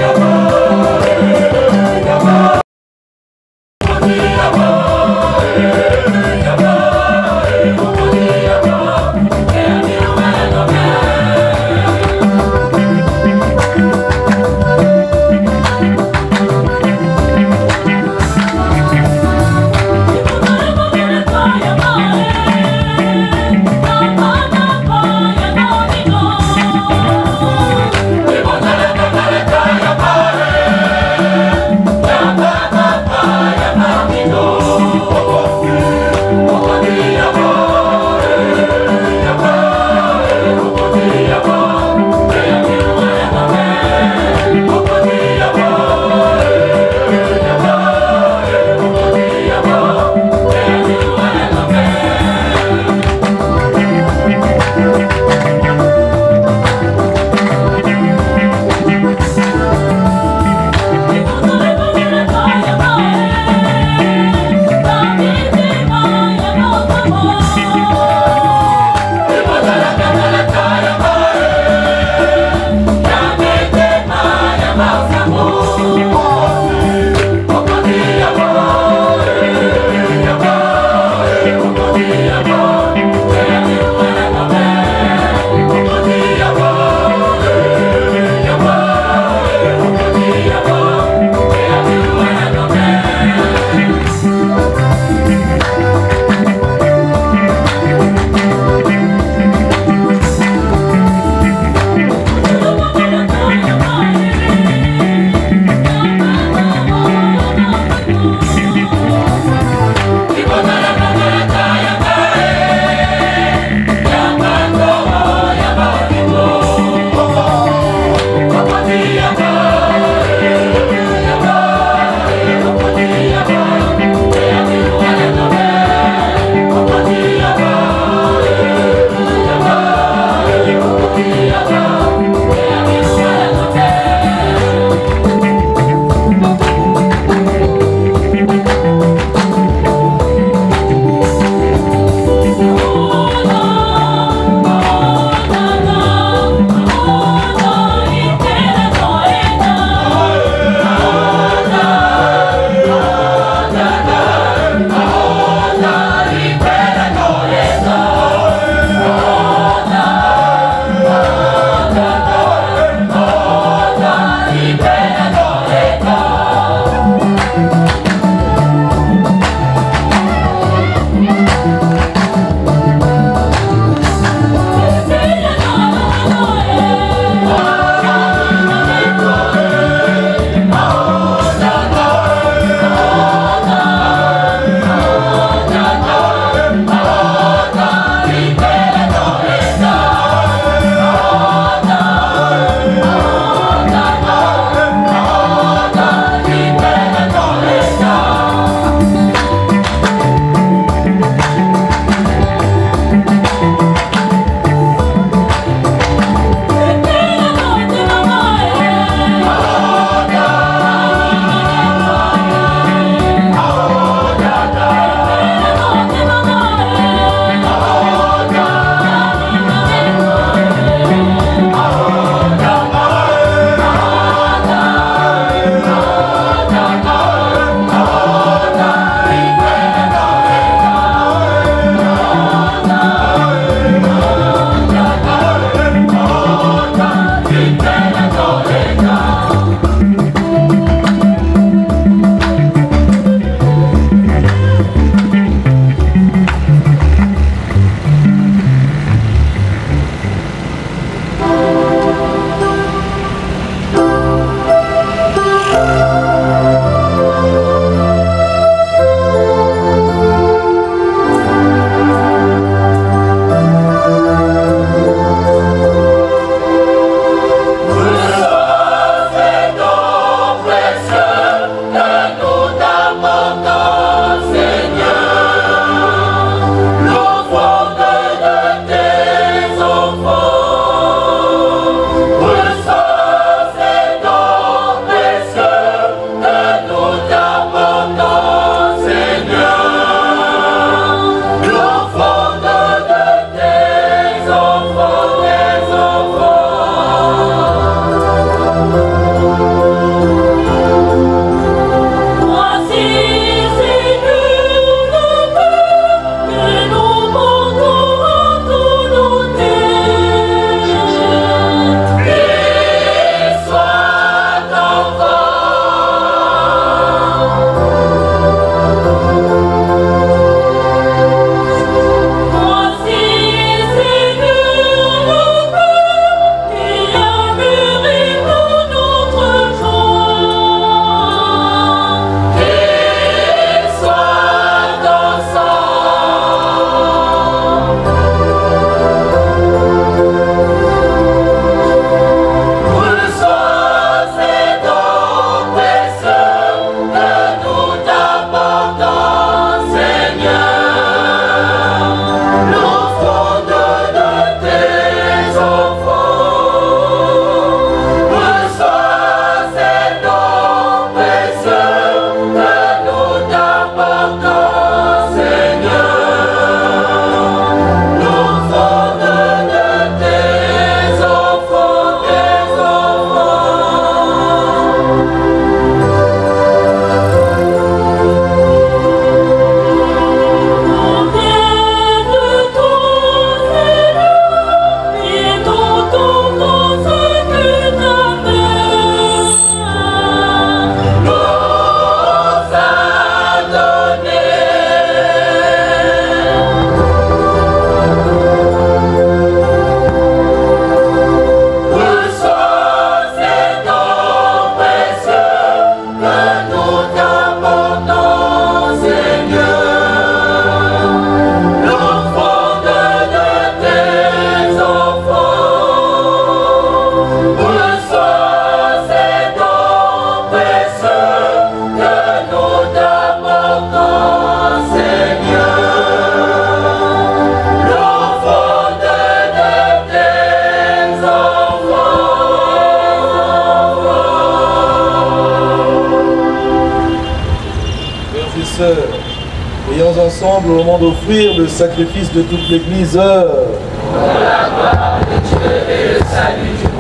S2: et sœurs, prions ensemble au moment d'offrir le sacrifice de toute l'Église. Pour la gloire de Dieu et le salut du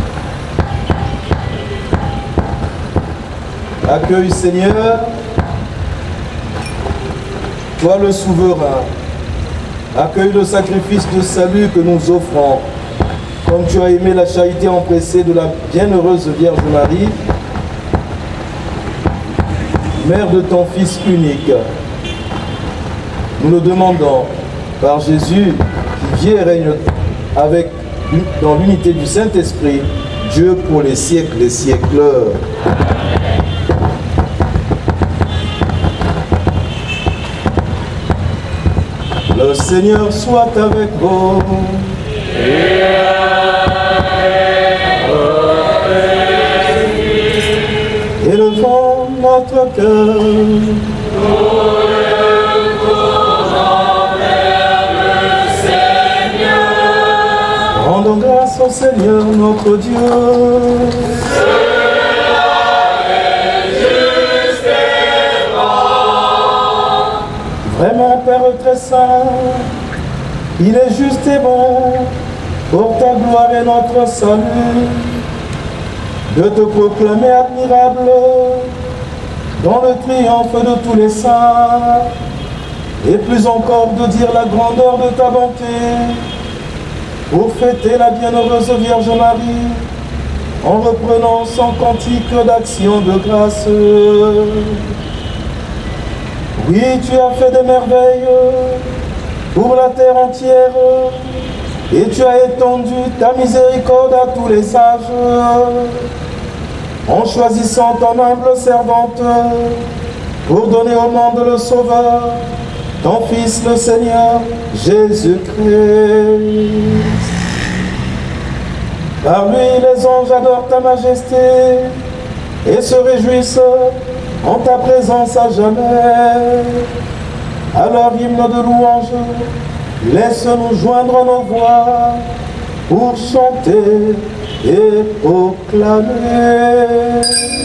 S2: monde. Accueille, Seigneur, toi le souverain. Accueille le sacrifice de salut que nous offrons. Comme tu as aimé la charité empressée de la bienheureuse Vierge Marie, mère de ton Fils unique, nous le demandons par Jésus qui vit et règne avec, dans l'unité du Saint-Esprit, Dieu pour les siècles des siècles. Le Seigneur soit avec vous. Et élevons notre cœur. Rendons grâce au Seigneur notre Dieu. Cela est juste et bon. Vraiment, Père très saint, il est juste et bon pour ta gloire et notre salut de te proclamer admirable dans le triomphe de tous les saints, et plus encore de dire la grandeur de ta bonté pour fêter la bienheureuse Vierge Marie en reprenant son cantique d'action de grâce. Oui, tu as fait des merveilles pour la terre entière et tu as étendu ta miséricorde à tous les sages en choisissant ton humble servante pour donner au monde le Sauveur, ton Fils le Seigneur Jésus-Christ. Par lui, les anges adorent ta majesté et se réjouissent en ta présence à jamais. Alors, hymne de louange, laisse-nous joindre nos voix pour chanter et proclamer.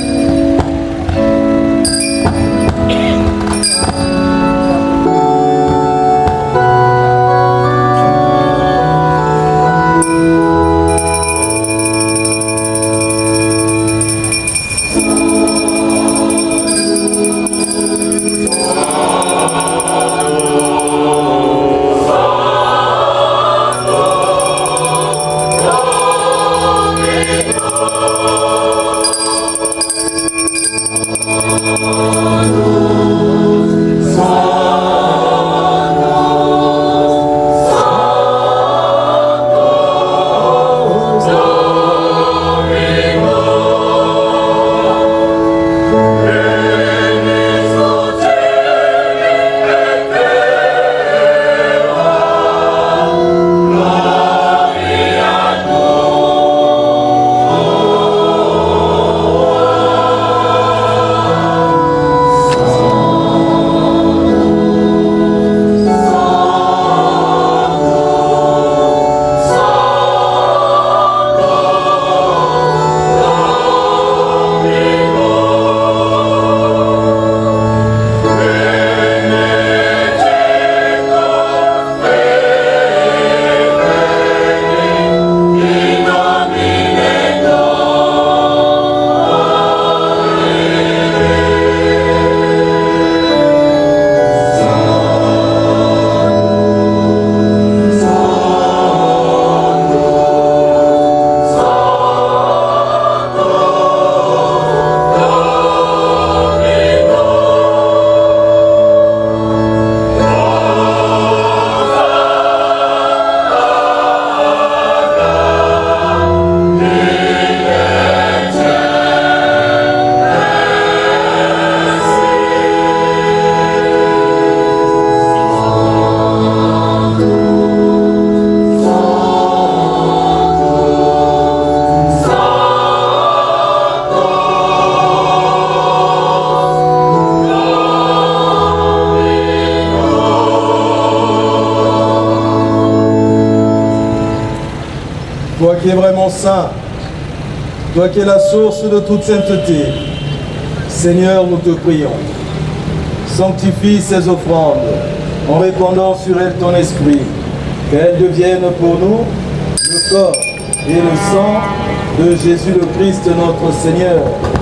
S2: Toi qui es vraiment saint, toi qui es la source de toute sainteté, Seigneur, nous te prions.
S1: sanctifie ces offrandes en répandant sur elles ton esprit, qu'elles deviennent pour nous le corps et le sang de Jésus le Christ notre Seigneur.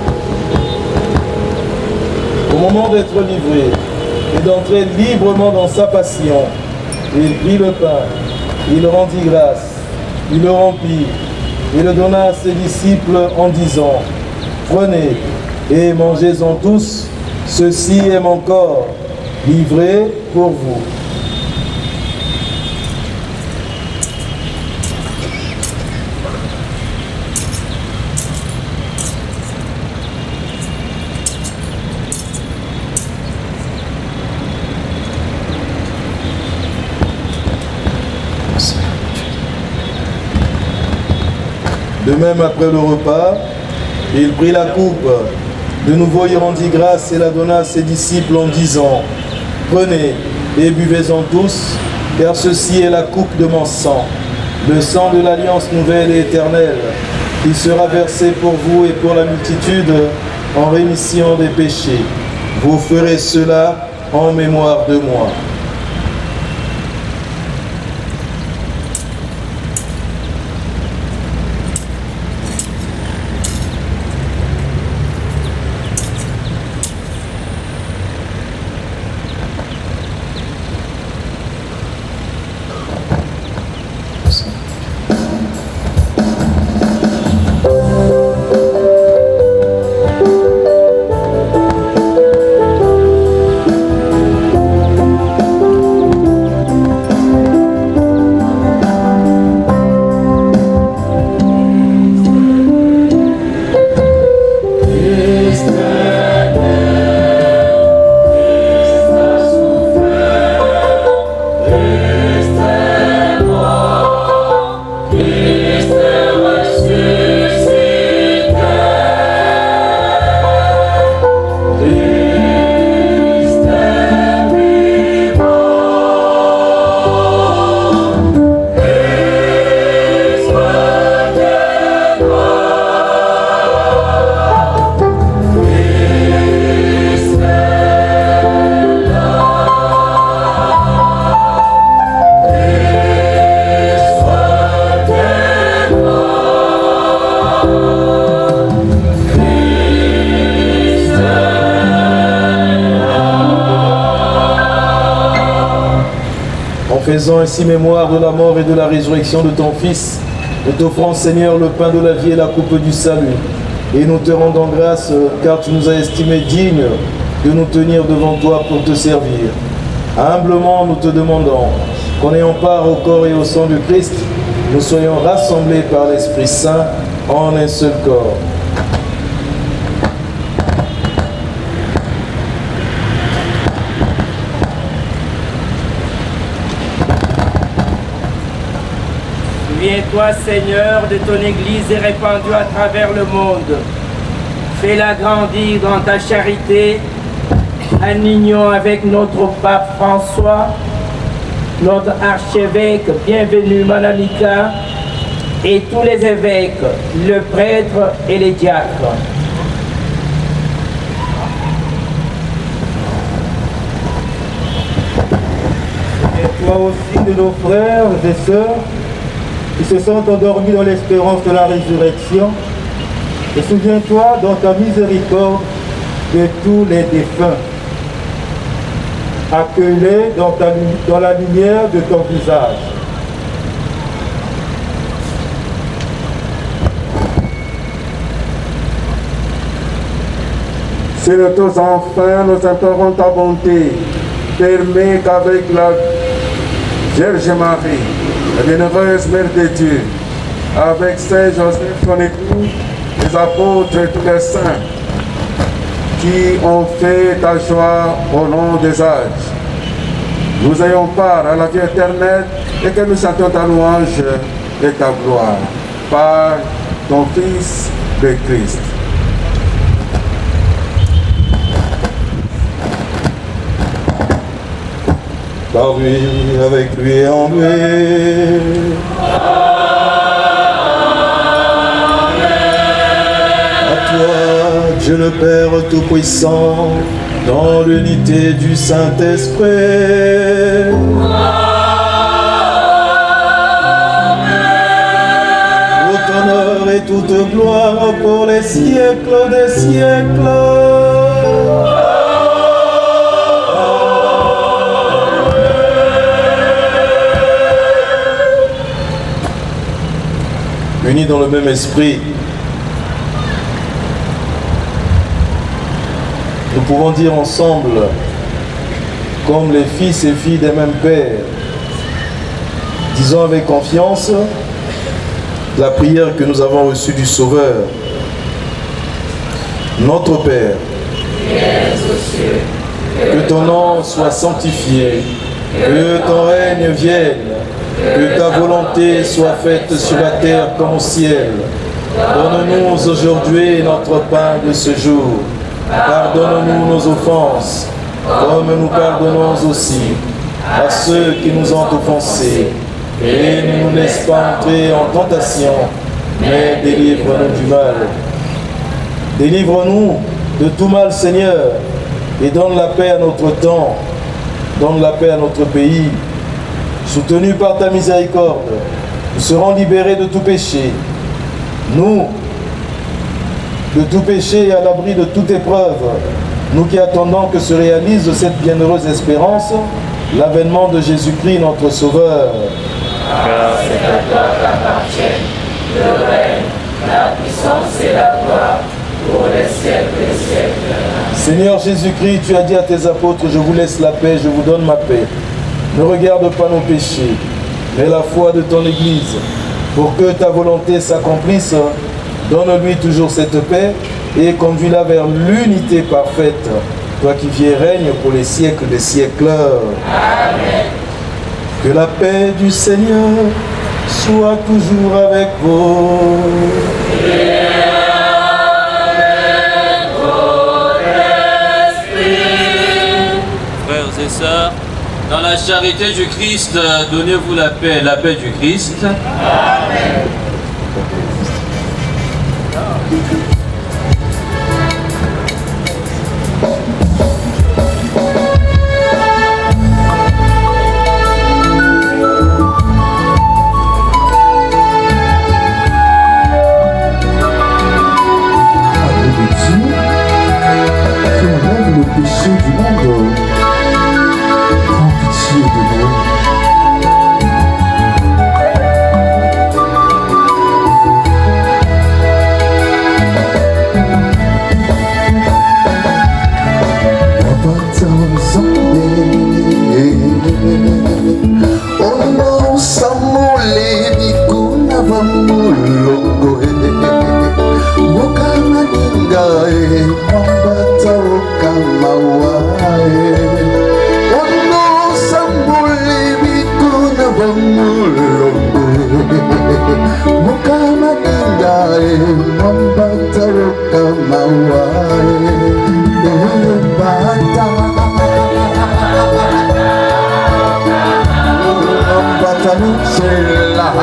S1: Au moment d'être livré et d'entrer librement dans sa passion, il prit le pain, il rendit grâce, il le remplit et le donna à ses disciples en disant: prenez et mangez-en tous, ceci est mon corps, livré pour vous. De même, après le repas, il prit la coupe. De nouveau, il rendit grâce et la donna à ses disciples en disant: prenez et buvez-en tous, car ceci est la coupe de mon sang, le sang de l'alliance nouvelle et éternelle, qui sera versé pour vous et pour la multitude en rémission des péchés. Vous ferez cela en mémoire de moi. Faisant ainsi mémoire de la mort et de la résurrection de ton Fils, nous t'offrons, Seigneur, le pain de la vie et la coupe du salut. Et nous te rendons grâce, car tu nous as estimés dignes de nous tenir devant toi pour te servir. Humblement, nous te demandons qu'en ayant part au corps et au sang du Christ, nous soyons rassemblés par l'Esprit Saint en un seul corps.
S7: Souviens-toi, Seigneur, de ton Église répandue à travers le monde. Fais-la grandir dans ta charité, en union avec notre pape François, notre archevêque bienvenu Mananika, et tous les évêques, le prêtre et les diacres.
S2: Et toi aussi de nos frères et sœurs qui se sont endormis dans l'espérance de la résurrection, et souviens-toi dans ta miséricorde de tous les défunts. Accueille-les dans, ta, dans la lumière de ton visage. Si de tous enfants nous implorons ta bonté, permets qu'avec la Vierge Marie, la bienheureuse Mère de Dieu, avec Saint Joseph, son époux, les apôtres et tous les saints qui ont fait ta joie au long des âges, nous ayons part à la vie éternelle et que nous chantons ta louange et ta gloire par ton Fils, le Christ.
S1: Par lui, avec lui et en lui. Amen. À toi,
S2: Dieu le Père Tout-Puissant, dans l'unité du Saint-Esprit. Tout honneur et toute gloire pour les siècles des siècles. Unis dans le même esprit, nous pouvons dire ensemble, comme les fils et filles des mêmes pères, disons avec confiance la prière que nous avons reçue du Sauveur. Notre Père, que ton nom soit sanctifié, que ton règne vienne, que ta volonté soit faite sur la terre comme au ciel. Donne-nous aujourd'hui notre pain de ce jour. Pardonne-nous nos offenses, comme nous pardonnons aussi à ceux qui nous ont offensés. Et ne nous laisse pas entrer en tentation, mais délivre-nous du mal. Délivre-nous de tout mal, Seigneur, et donne la paix à notre temps, donne la paix à notre pays. Soutenus par ta miséricorde, nous serons libérés de tout péché. Nous, de tout péché et à l'abri de toute épreuve, nous qui attendons que se réalise cette bienheureuse espérance, l'avènement de Jésus-Christ, notre Sauveur.
S8: Car c'est à toi qu'appartiennent le règne, la puissance et la gloire pour les siècles des siècles.
S2: Seigneur Jésus-Christ, tu as dit à tes apôtres, je vous laisse la paix, je vous donne ma paix. Ne regarde pas nos péchés, mais la foi de ton Église. Pour que ta volonté s'accomplisse, donne-lui toujours cette paix et conduis-la vers l'unité parfaite. Toi qui vis et règnes pour les siècles des siècles.
S8: Amen.
S2: Que la paix du Seigneur soit toujours avec vous.
S8: Et avec votre esprit.
S5: Frères et sœurs, dans la charité du Christ, donnez-vous la paix, la paix du Christ.
S8: Amen.
S6: Péché du monde, prends pitié de nous. Ono samole bikuna vamulongo wakama ningae mwambata wakama wae ono samole bikuna vamulongo wakama ningae mwambata wakama wae bata Batanusela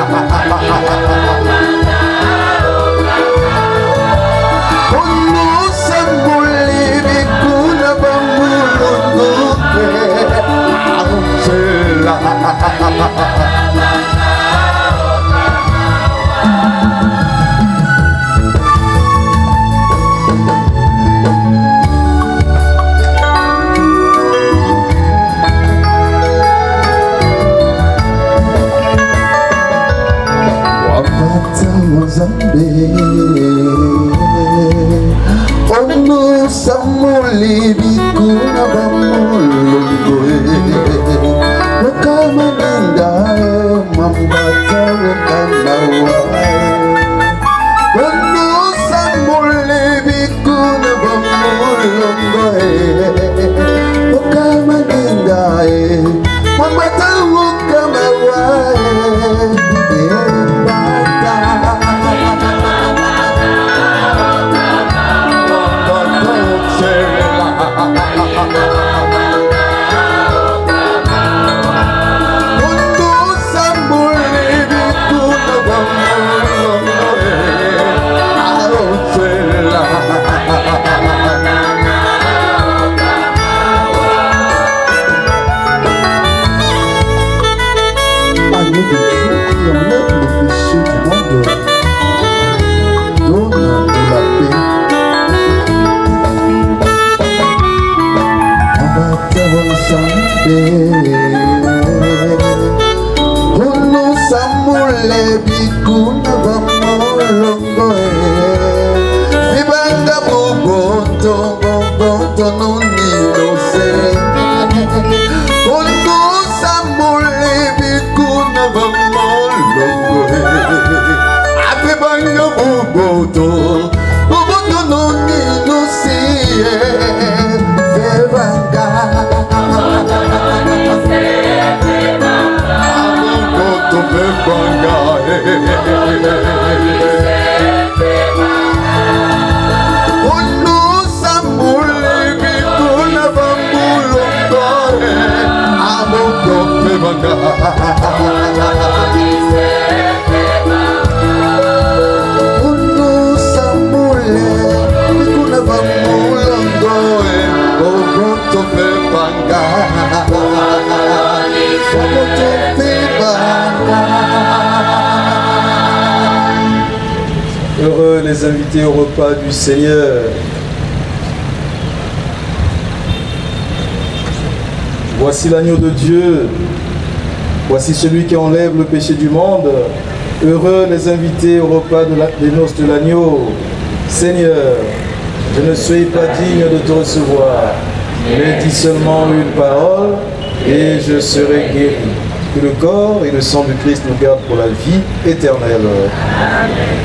S6: Ono sambuli bikuna bamulungu Anusela Ono samuli bikuna bamulungu wakama nindae mambata wakama wae Ono samuli bikuna bamulungu wakama nindae mambata wakama wae Ha ha ha ha.
S9: mule bikuna bamolongo Vibanda bugonto bugonto nonino se Kondusa mule bikuna bamolongo Vibanda bugonto bugonto nonino se
S2: Heureux les invités au repas du Seigneur. Voici l'agneau de Dieu. Voici celui qui enlève le péché du monde. Heureux les invités au repas de la, des noces de l'agneau. Seigneur, je ne suis pas digne de te recevoir, mais dis seulement une parole et je serai guéri. Que le corps et le sang du Christ nous gardent pour la vie éternelle. Amen.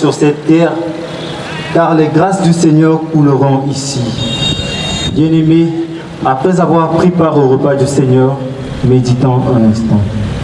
S3: sur cette terre, car les grâces du Seigneur couleront ici. Bien-aimés, après avoir pris part au repas du Seigneur, méditons un instant.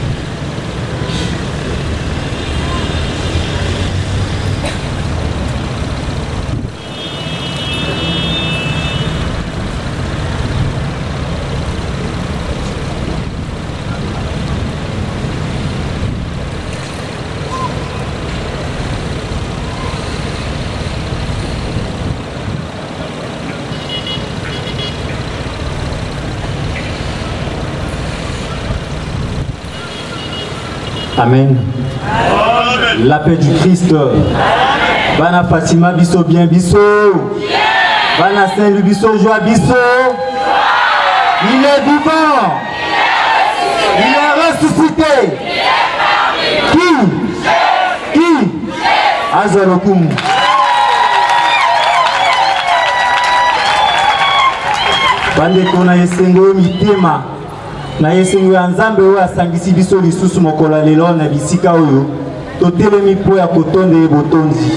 S3: Amen. Amen. La paix du Christ. Amen. Bana Fatima biso bien biso. Yeah. Bana Saint Louis biso joie biso. Il est vivant. Il est ressuscité. Qui? Qui? Azalokum. Bande kona yesengo mitema. Na yesengo ya nzambe oyo asangisi biso lisusu mokolo lelo na bisika oyo totelemi po ya kotonde botonzi.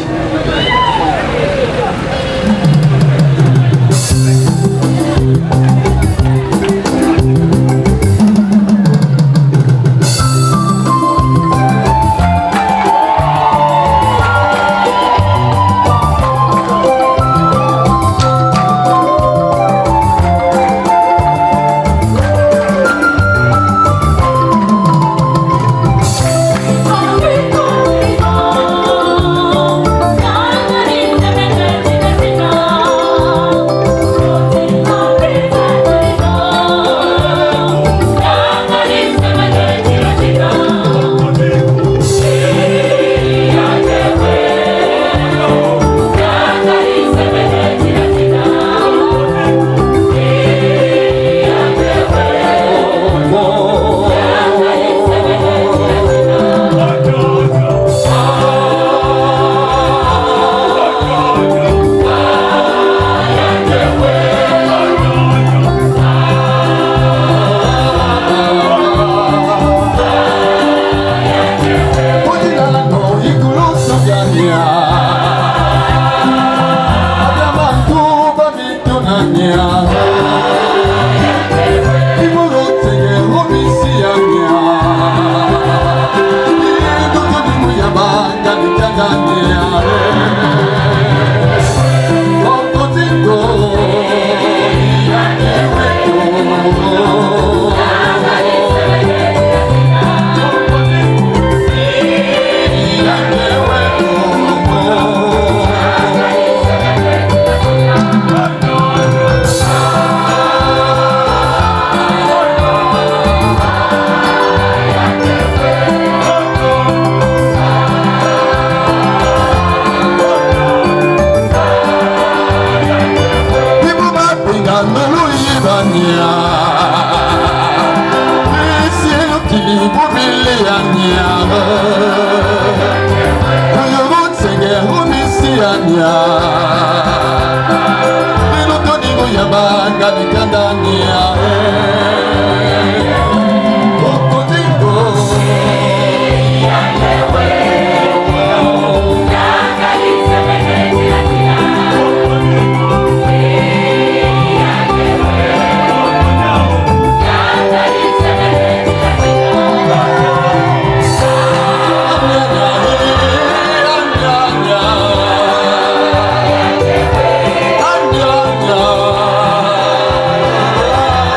S9: Anya,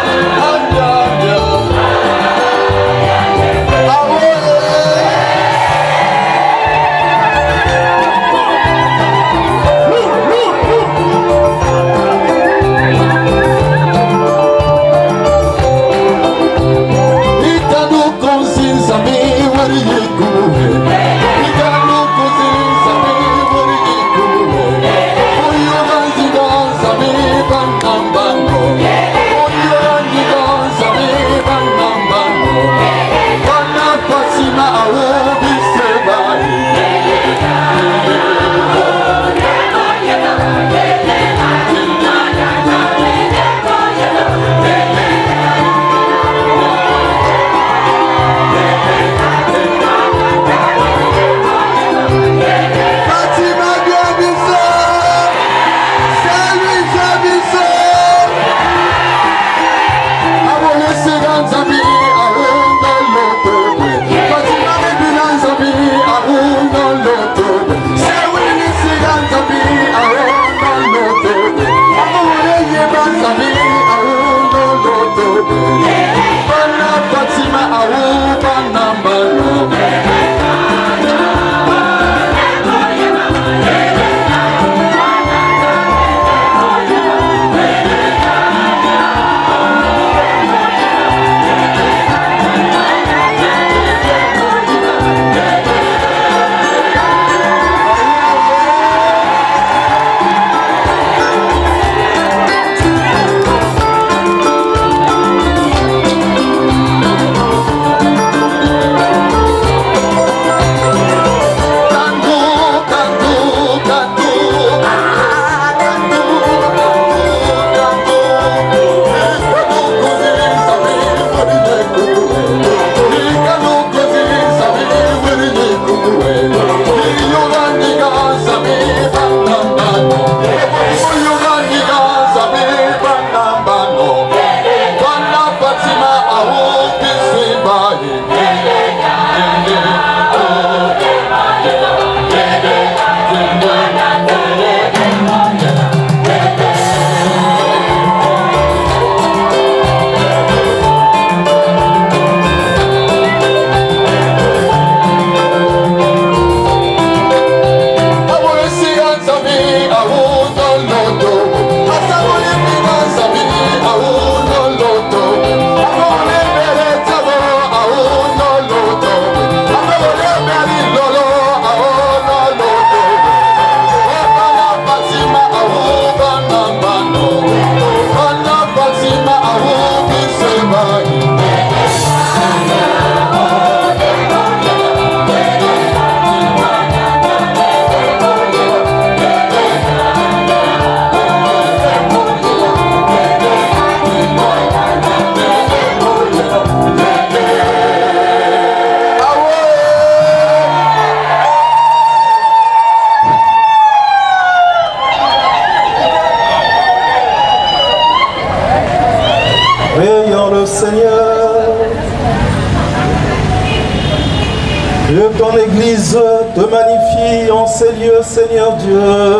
S2: Que ton Église te magnifie en ces lieux, Seigneur Dieu.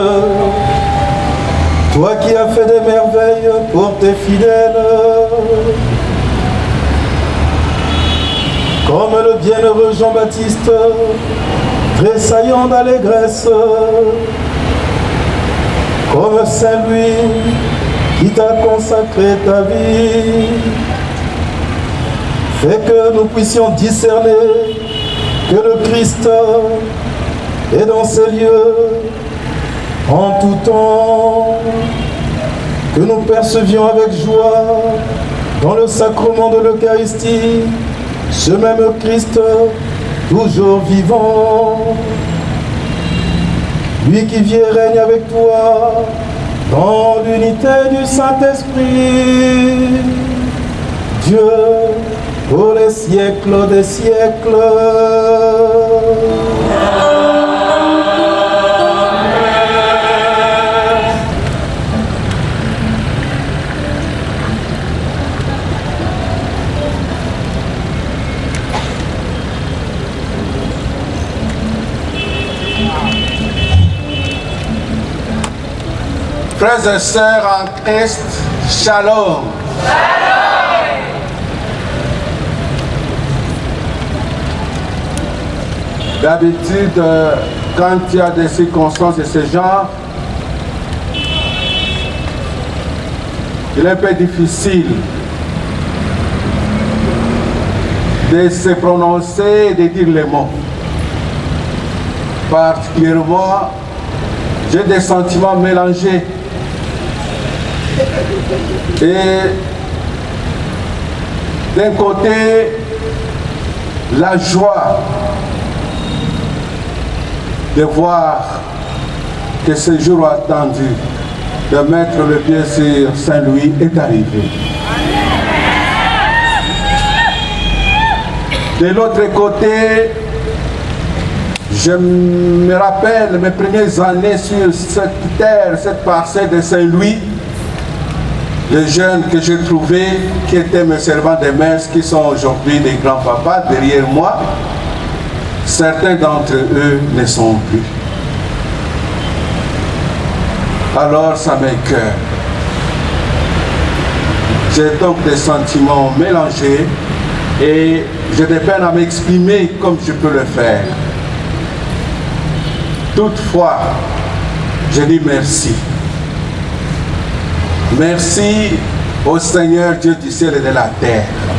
S2: Toi qui as fait des merveilles pour tes fidèles. Comme le bienheureux Jean-Baptiste, tressaillant d'allégresse. Comme Saint-Louis qui t'a consacré ta vie. Fais que nous puissions discerner que le Christ est dans ces lieux en tout temps, que nous percevions avec joie dans le sacrement de l'Eucharistie ce même Christ toujours vivant, lui qui vit et règne avec toi dans l'unité du Saint-Esprit, Dieu pour les siècles des siècles.
S10: Frères et sœurs en Christ, Shalom. D'habitude, quand il y a des circonstances de ce genre, il est un peu difficile de se prononcer et de dire les mots. Particulièrement, j'ai des sentiments mélangés. Et d'un côté, la joie de voir que ce jour attendu de mettre le pied sur Saint-Louis est arrivé. De l'autre côté, je me rappelle mes premières années sur cette terre, cette parcelle de Saint-Louis, les jeunes que j'ai trouvés, qui étaient mes servants de messe, qui sont aujourd'hui des grands-papas derrière moi. Certains d'entre eux ne sont plus. Alors ça m'écoeure. J'ai donc des sentiments mélangés et j'ai des peines à m'exprimer comme je peux le faire. Toutefois, je dis merci. Merci au Seigneur Dieu du ciel et de la terre,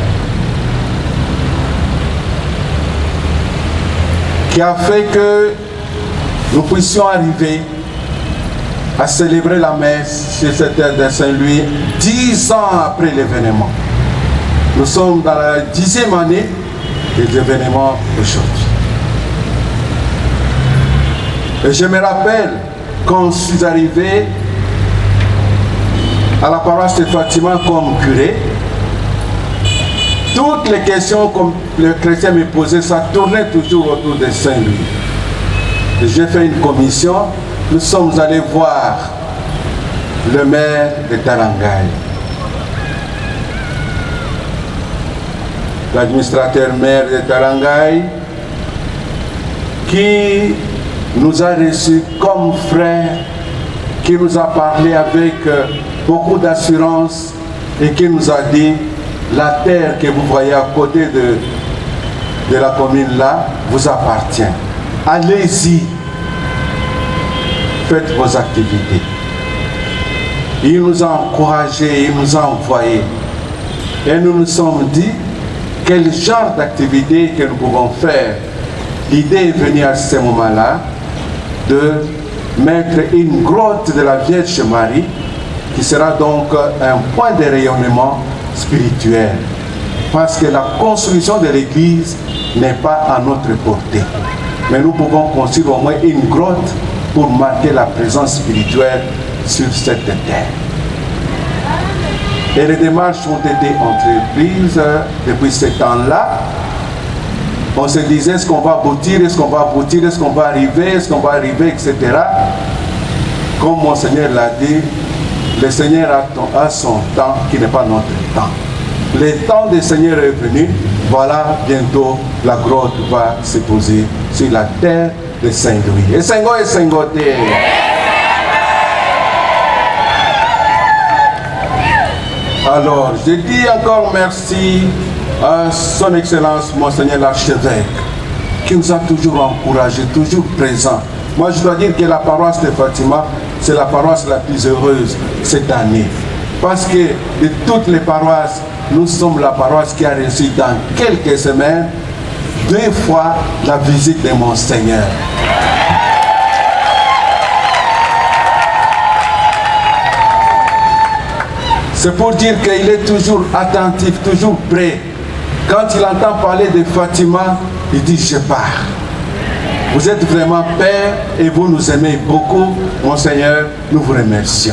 S10: qui a fait que nous puissions arriver à célébrer la messe sur cette terre de Saint-Louis dix ans après l'événement. Nous sommes dans la dixième année des événements aujourd'hui. Et je me rappelle quand je suis arrivé à la paroisse de Fatima comme curé, toutes les questions que les chrétiens me posaient, ça tournait toujours autour de Saint-Louis. J'ai fait une commission, nous sommes allés voir le maire de Tarangay, l'administrateur maire de Tarangay, qui nous a reçus comme frères, qui nous a parlé avec beaucoup d'assurance et qui nous a dit: la terre que vous voyez à côté de, de la commune là vous appartient. Allez-y, faites vos activités. Il nous a encouragés, il nous a envoyés. Et nous nous sommes dit quel genre d'activité que nous pouvons faire. L'idée est venue à ce moment-là de mettre une grotte de la Vierge Marie qui sera donc un point de rayonnement spirituel. Parce que la construction de l'église n'est pas à notre portée. Mais nous pouvons construire au moins une grotte pour marquer la présence spirituelle sur cette terre. Et les démarches ont été entreprises depuis ce temps-là. On se disait: est-ce qu'on va aboutir, est-ce qu'on va aboutir, est-ce qu'on va arriver, est-ce qu'on va arriver, et cetera. Comme mon Seigneur l'a dit, le Seigneur a son temps qui n'est pas notre temps. Le temps du Seigneur est venu. Voilà, bientôt la grotte va se poser sur la terre de Saint-Louis. Et Saint-Go et Saint-Goté. Alors, je dis encore merci à son Excellence, Monseigneur l'Archevêque, qui nous a toujours encouragés, toujours présents. Moi, je dois dire que la paroisse de Fatima, c'est la paroisse la plus heureuse cette année. Parce que de toutes les paroisses, nous sommes la paroisse qui a reçu dans quelques semaines deux fois la visite de Monseigneur. C'est pour dire qu'il est toujours attentif, toujours prêt. Quand il entend parler de Fatima, il dit: je pars. Vous êtes vraiment père et vous nous aimez beaucoup. Monseigneur, nous vous remercions.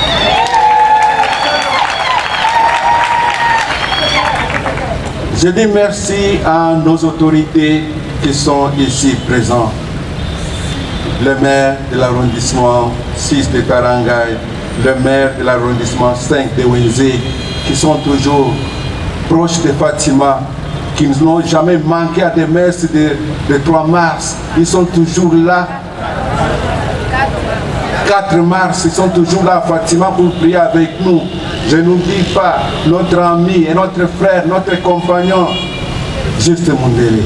S10: Je dis merci à nos autorités qui sont ici présents. Le maire de l'arrondissement six de Tarangay, le maire de l'arrondissement cinq de Wenzé, qui sont toujours proches de Fatima, qui n'ont jamais manqué à des messes de, de trois mars. Ils sont toujours là. quatre mars, ils sont toujours là à Fatima pour prier avec nous. Je n'oublie pas notre ami et notre frère, notre compagnon, Juste Mundele,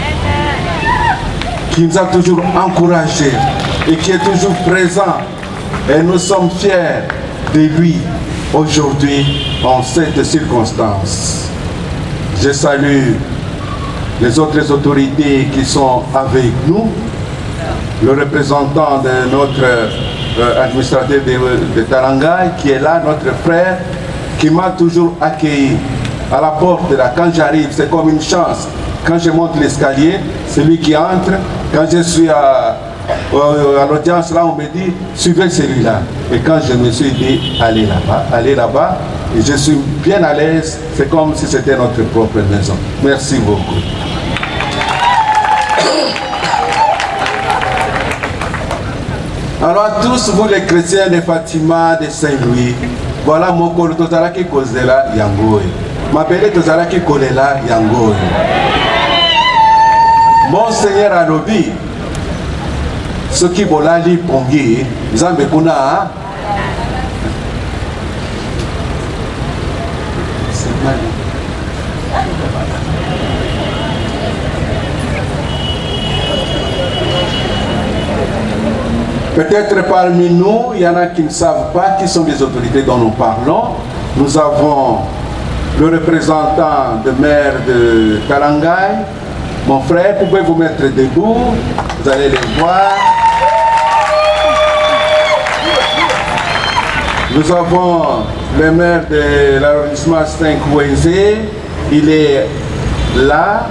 S10: qui nous a toujours encouragés et qui est toujours présent. Et nous sommes fiers de lui aujourd'hui en cette circonstance. Je salue les autres autorités qui sont avec nous, le représentant de notre euh, administrateur de, de Tarangay qui est là, notre frère, qui m'a toujours accueilli à la porte de là. Quand j'arrive, c'est comme une chance. Quand je monte l'escalier, c'est lui qui entre. Quand je suis à, à l'audience, là, on me dit, suivez celui-là. Et quand je me suis dit, allez là-bas, allez là-bas, et je suis bien à l'aise, c'est comme si c'était notre propre maison. Merci beaucoup. Alors à tous vous les chrétiens de Fatima, de Saint-Louis, voilà mon kolo tozalaki kozela yangoy. Mabele tozalaki kolela yangoy. Monseigneur alobi, ce qui bolali pongi, nzambe kuna Peut-être parmi nous, il y en a qui ne savent pas qui sont les autorités dont nous parlons. Nous avons le représentant de maire de Kalangay, mon frère, vous pouvez vous mettre debout, vous allez les voir. Nous avons le maire de l'arrondissement cinq Wenze, il est là.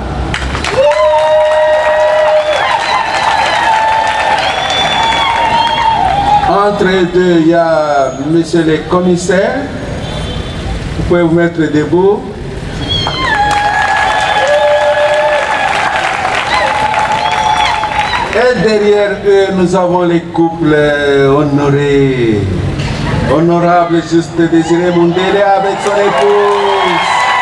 S10: Entre les deux, il y a monsieur le commissaire. Vous pouvez vous mettre debout. Et derrière eux, nous avons les couples honorés. Honorable Juste Désiré Mundele avec son épouse.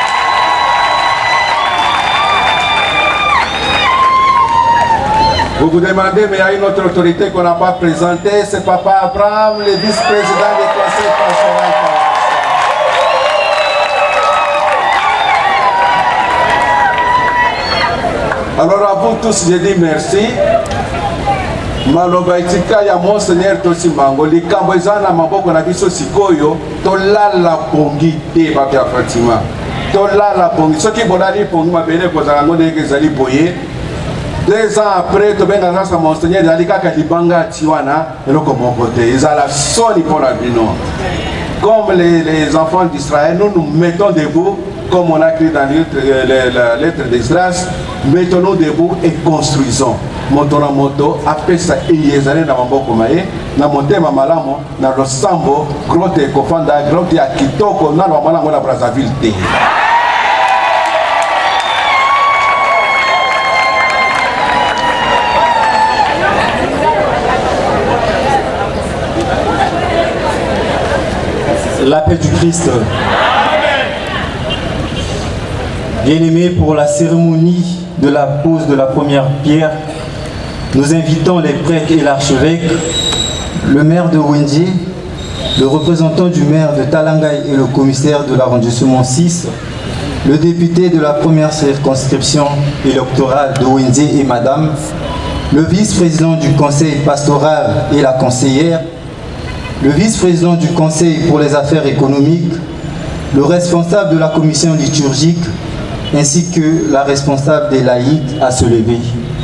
S10: Vous vous demandez, mais il y a une autre autorité qu'on n'a pas présentée, c'est Papa Abraham, le vice-président du conseil pastoral. Alors à vous tous, je dis merci. Maloba itika ya Monseigneur Tosimango, likambo eza na maboko na biso sikoyo, tolala pongi te babi ya Fatima. Tolala pongi, soki bolali pongi mabele kozala ngo ndenge ezali boye. Deux ans après, tu as grâce à Monseigneur, il y a des libanga tiwana, et nous comme côté. Ils ont la sonne pour la vie. Comme les, les enfants d'Israël, nous nous mettons debout, comme on a écrit dans la lettre d'Esdras, mettons-nous debout et construisons. Moto na moto, après ça, il y a des années dans mon bokomaye, na monte mamalamo, na losambo, grotte kofanda, grotte ya kitoko, na lo malango na Brazzaville te.
S11: La paix du Christ. Bien-aimés, pour la cérémonie de la pose de la première pierre, nous invitons les prêtres et l'archevêque, le maire de Wenze, le représentant du maire de Talangay et le commissaire de l'arrondissement six, le député de la première circonscription électorale de Wenze et madame, le vice-président du conseil pastoral et la conseillère, le vice-président du Conseil pour les affaires économiques, le responsable de la commission liturgique, ainsi que la responsable des laïcs à se lever.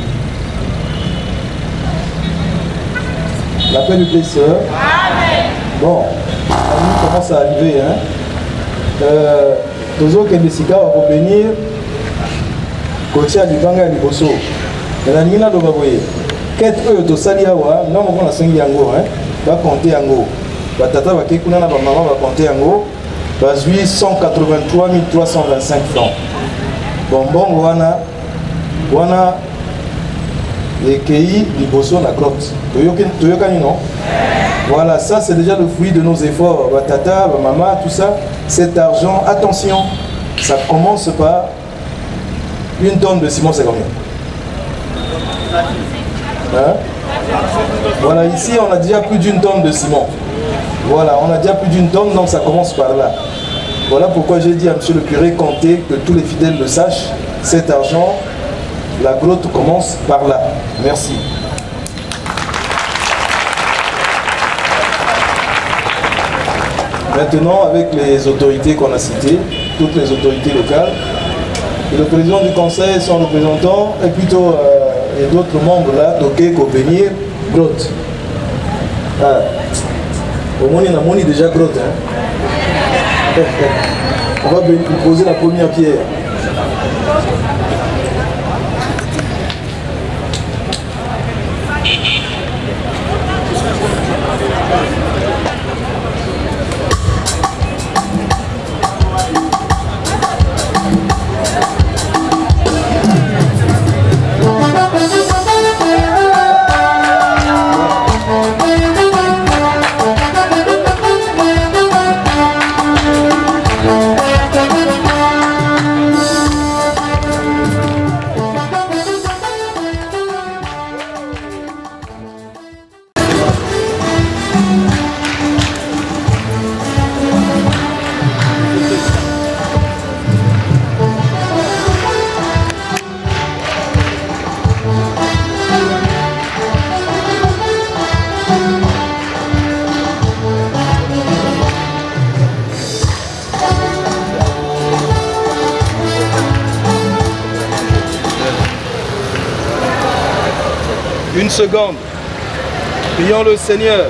S2: L'appel du Christ. Bon, on commence à arriver. Hein. Euh, Tozo Kendesika va revenir. Côté à Libanga et Liboso. Et la Nina de Baboye. Qu'est-ce que tu as dit à moi? Non, on a cinq yango. Va compter yango. Va tata va kekuna na maman va compter yango. Va huit cent quatre-vingt-trois mille trois cent vingt-cinq francs. Bon bon wana wana les pays liboso na grotte. Toyokani non? Voilà, ça c'est déjà le fruit de nos efforts. Va tata, va maman, tout ça. Cet argent, attention, ça commence par une tonne de ciment, c'est combien? Hein? Voilà, ici on a déjà plus d'une tonne de ciment. Voilà, on a déjà plus d'une tonne, donc ça commence par là. Voilà pourquoi j'ai dit à monsieur le curé, comptez, que tous les fidèles le sachent, cet argent, la grotte commence par là. Merci. Maintenant, avec les autorités qu'on a citées, toutes les autorités locales, et le président du conseil, son représentant, et plutôt euh, et d'autres membres là, toqués, qu'on bénir, grotte. Ah. Au moins, on a déjà grotte. Hein. On va poser la première pierre.
S1: Une seconde. Prions le Seigneur.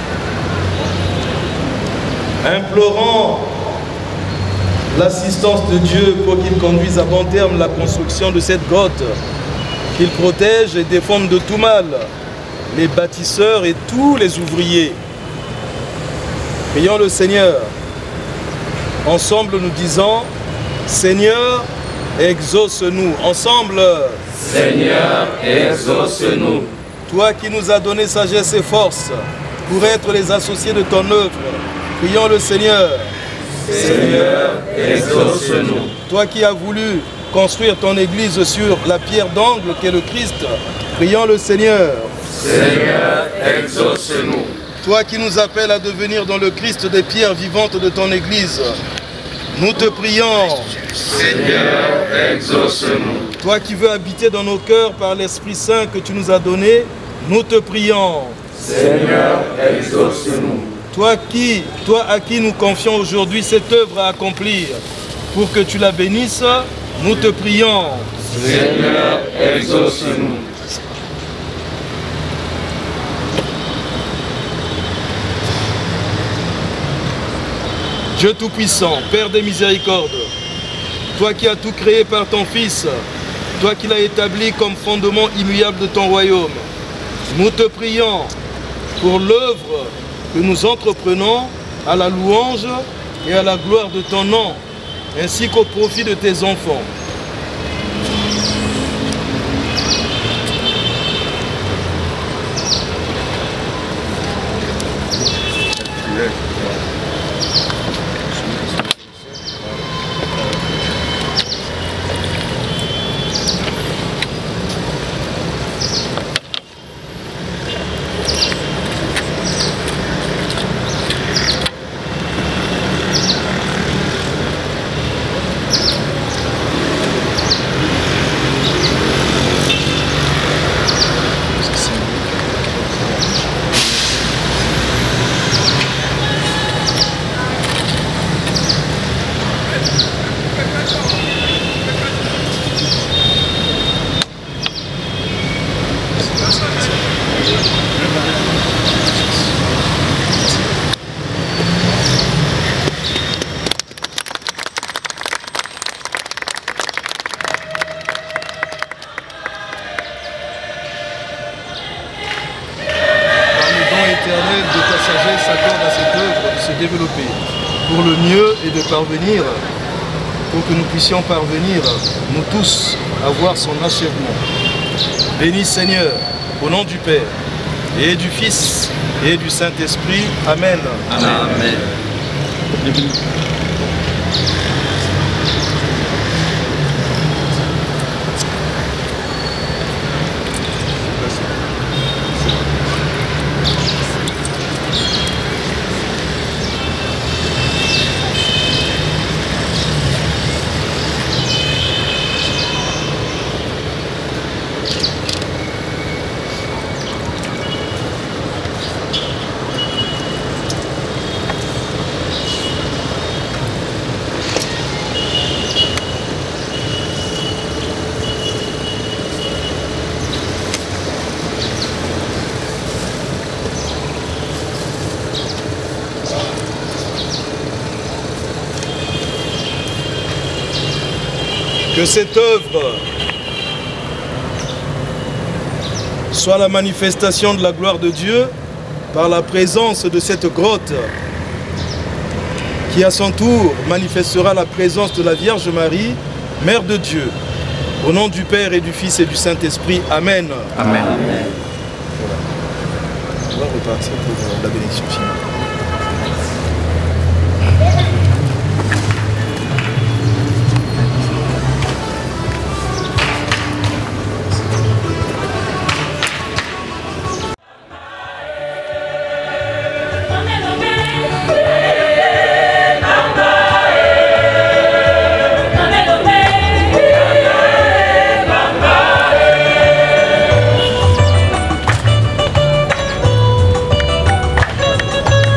S1: Implorons l'assistance de Dieu pour qu'il conduise à bon terme la construction de cette grotte, qu'il protège et défende de tout mal les bâtisseurs et tous les ouvriers. Prions le Seigneur. Ensemble nous disons, Seigneur, exauce-nous. Ensemble,
S5: Seigneur, exauce-nous.
S1: Toi qui nous as donné sagesse et force pour être les associés de ton œuvre, prions le Seigneur.
S5: Seigneur, exauce-nous.
S1: Toi qui as voulu construire ton église sur la pierre d'angle qu'est le Christ, prions le Seigneur.
S5: Seigneur, exauce-nous.
S1: Toi qui nous appelles à devenir dans le Christ des pierres vivantes de ton église, nous te prions.
S5: Seigneur, exauce-nous.
S1: Toi qui veux habiter dans nos cœurs par l'Esprit Saint que tu nous as donné, nous te prions.
S5: Seigneur, exauce-nous.
S1: Toi qui, toi à qui nous confions aujourd'hui cette œuvre à accomplir, pour que tu la bénisses, nous te prions.
S5: Seigneur, exauce-nous.
S1: Dieu Tout-Puissant, Père des miséricordes, toi qui as tout créé par ton Fils, toi qui l'as établi comme fondement immuable de ton royaume, nous te prions pour l'œuvre que nous entreprenons à la louange et à la gloire de ton nom, ainsi qu'au profit de tes enfants. Développer pour le mieux et de parvenir, pour que nous puissions parvenir, nous tous, à voir son achèvement. Bénis Seigneur, au nom du Père, et du Fils, et du Saint-Esprit. Amen.
S5: Amen. Amen.
S1: Que cette œuvre soit la manifestation de la gloire de Dieu par la présence de cette grotte qui à son tour manifestera la présence de la Vierge Marie, Mère de Dieu. Au nom du Père et du Fils et du Saint-Esprit. Amen.
S5: Amen.
S1: Voilà. On va repartir pour la bénédiction finale.
S8: Bye.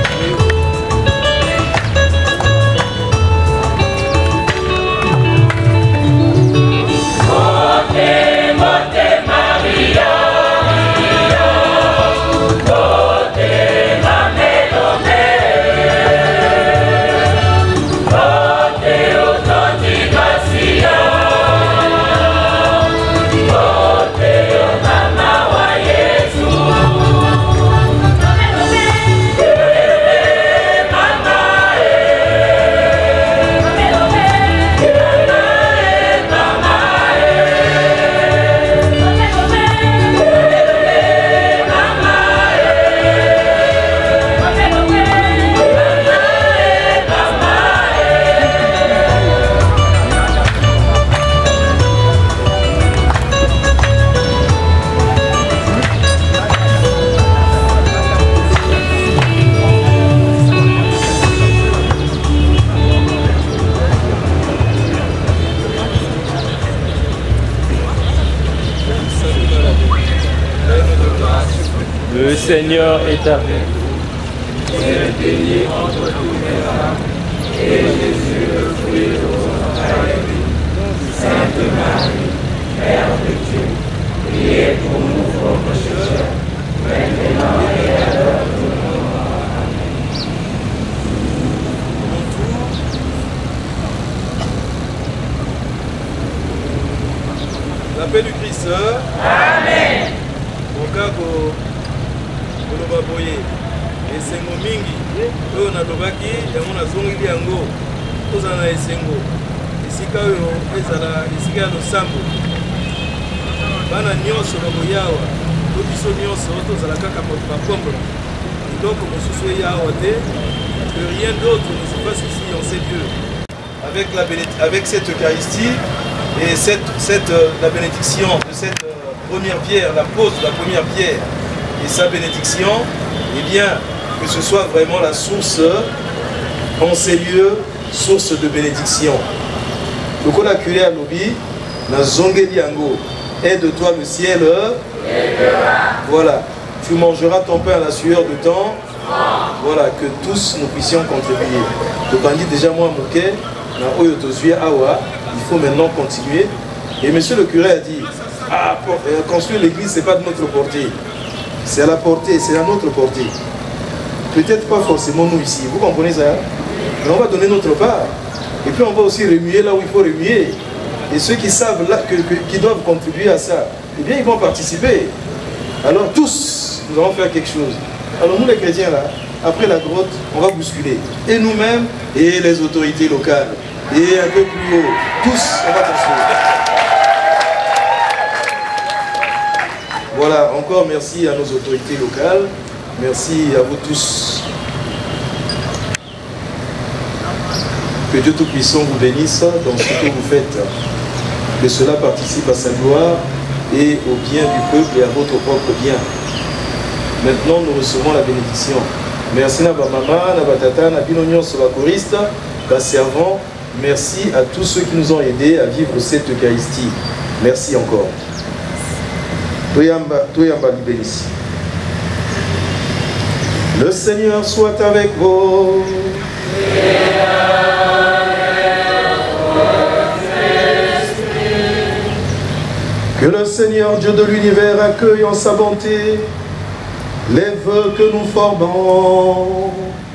S7: Le Seigneur est avec vous.
S8: Et béni entre toutes les femmes, et Jésus, le fruit de vos entrailles. Sainte Marie, Mère de Dieu, priez pour nous pauvres pécheurs, maintenant et à l'heure de notre mort. Amen.
S1: L'appel du Christ. Amen. Mokako koloba boye esengo mingi oyo nalobaki yango nazongeli yango tozala na esengo esika oyo ezala esika ya losambo bana nyonso bakoyawa to biso nyonso tozala kaka bakombola biloko mosusu eyawa te que rien d'autre ne se passe ici en ces lieux avec, la avec cette Eucharistie et cette, cette, euh, la bénédiction de cette euh, première pierre, la pose de la première pierre et sa bénédiction, eh bien, que ce soit vraiment la source, en ces lieux, source de bénédiction. Le col acculé à l'obi, la zongeli yango, aide-toi le ciel, voilà, tu mangeras ton pain à la sueur de temps, voilà, que tous nous puissions contribuer. Donc on dit déjà moi, Mouké, na oyo tozuye awa, il faut maintenant continuer. Et monsieur le curé a dit, ah, pour, euh, construire l'église, ce n'est pas de notre portée. C'est à la portée, c'est à notre portée. Peut-être pas forcément nous ici, vous comprenez ça? Mais on va donner notre part. Et puis on va aussi remuer là où il faut remuer. Et ceux qui savent là, que, que, qui doivent contribuer à ça, eh bien ils vont participer. Alors tous, nous allons faire quelque chose. Alors nous les chrétiens là, après la grotte, on va bousculer. Et nous-mêmes, et les autorités locales. Et un peu plus haut, tous, on va construire. Voilà, encore merci à nos autorités locales. Merci à vous tous. Que Dieu Tout-Puissant vous bénisse dans ce que vous faites. Que cela participe à sa gloire et au bien du peuple et à votre propre bien. Maintenant, nous recevons la bénédiction. Merci à ma maman, à ma tata, à Binonion sur la choriste, à servant. Merci à tous ceux qui nous ont aidés à vivre cette Eucharistie. Merci encore. Toyamba, Toyamba bénisse. Le Seigneur soit avec vous. Que le Seigneur Dieu de l'univers accueille en sa bonté les vœux que nous formons.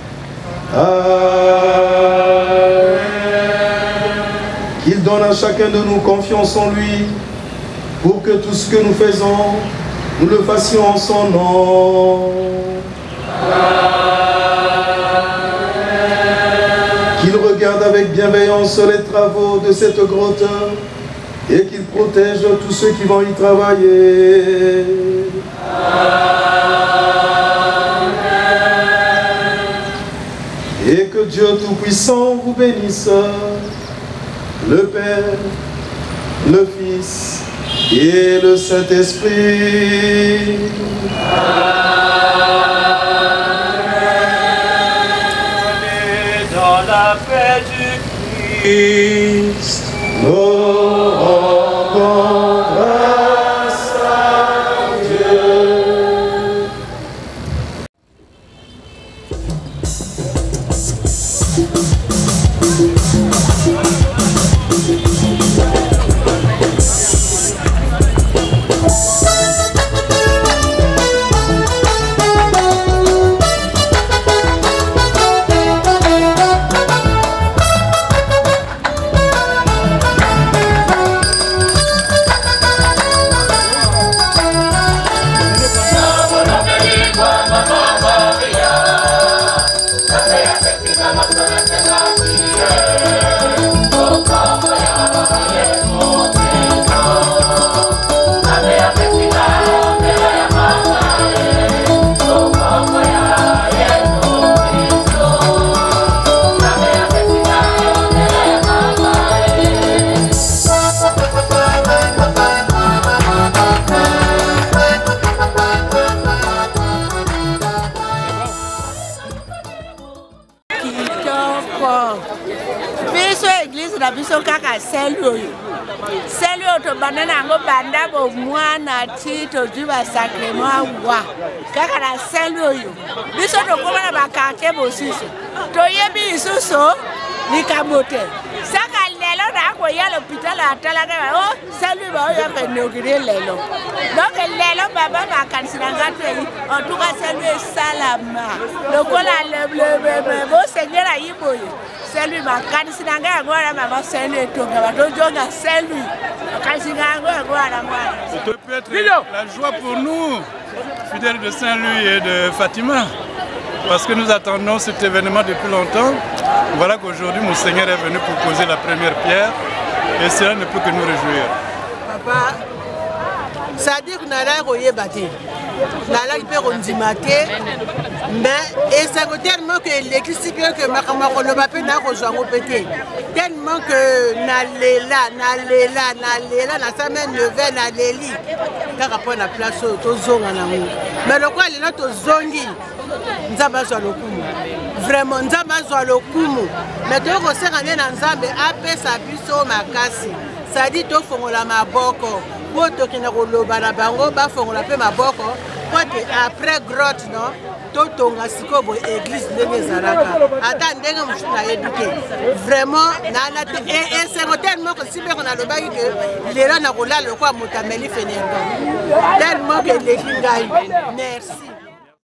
S1: Amen. Qu'il donne à chacun de nous confiance en lui, pour que tout ce que nous faisons, nous le fassions en son nom. Qu'il regarde avec bienveillance les travaux de cette grotte et qu'il protège tous ceux qui vont y travailler. Et que Dieu Tout-Puissant vous bénisse, le Père, le Fils et le Saint-Esprit.
S7: Amen. Dans la paix du Christ,
S1: nous rendons grâce à Dieu.
S12: kaka selu selu to banana ngo banda bo mwana ti to diba sacrement wa kaka na selu yo biso to koma ba kake bo siso to yebi isuso ni kamote saka lelo na ko ya l'hôpital atala ka oh selu ba yo ka nogire lelo donc lelo baba ba kansinanga to en tout cas selu salama le kola le bo seigneur ayiboye Salut ma kansinanga agora mama selu tonga batonga selu kansinanga agora mwana.
S13: Ça peut être la joie pour nous fidèles de Saint-Louis et de Fatima parce que nous attendons cet événement depuis longtemps. Voilà qu'aujourd'hui mon Seigneur est venu pour poser la première pierre et cela ne peut que nous réjouir.
S14: Papa, ça dit que nous allons y bâtir. Nous allons y bâtir. Mais et ça veut tellement que l'église que Makamako ne va pas n'a rejoindre pété. Tellement que Nalela, Nalela, Nalela, na semaine neuvaine à l'Eli. Car après la place au zone en amour. Mais le quoi il est notre zongi. Nous avons besoin de kumu. Vraiment, nous avons besoin de kumu. Mais tu vois, c'est un ensemble. Après ça, biso makasi. Ça dit to fongola maboko. Poto kinakoloba na bango ba fongola pe maboko. Après grotte non. Totonga sikobo église ndenge zalaka ata ndenge mushuna éduqué vraiment na et et c'est tellement que si on a le bail que les là na kolala kwa mutameli fenerba tellement que l'église gagne merci.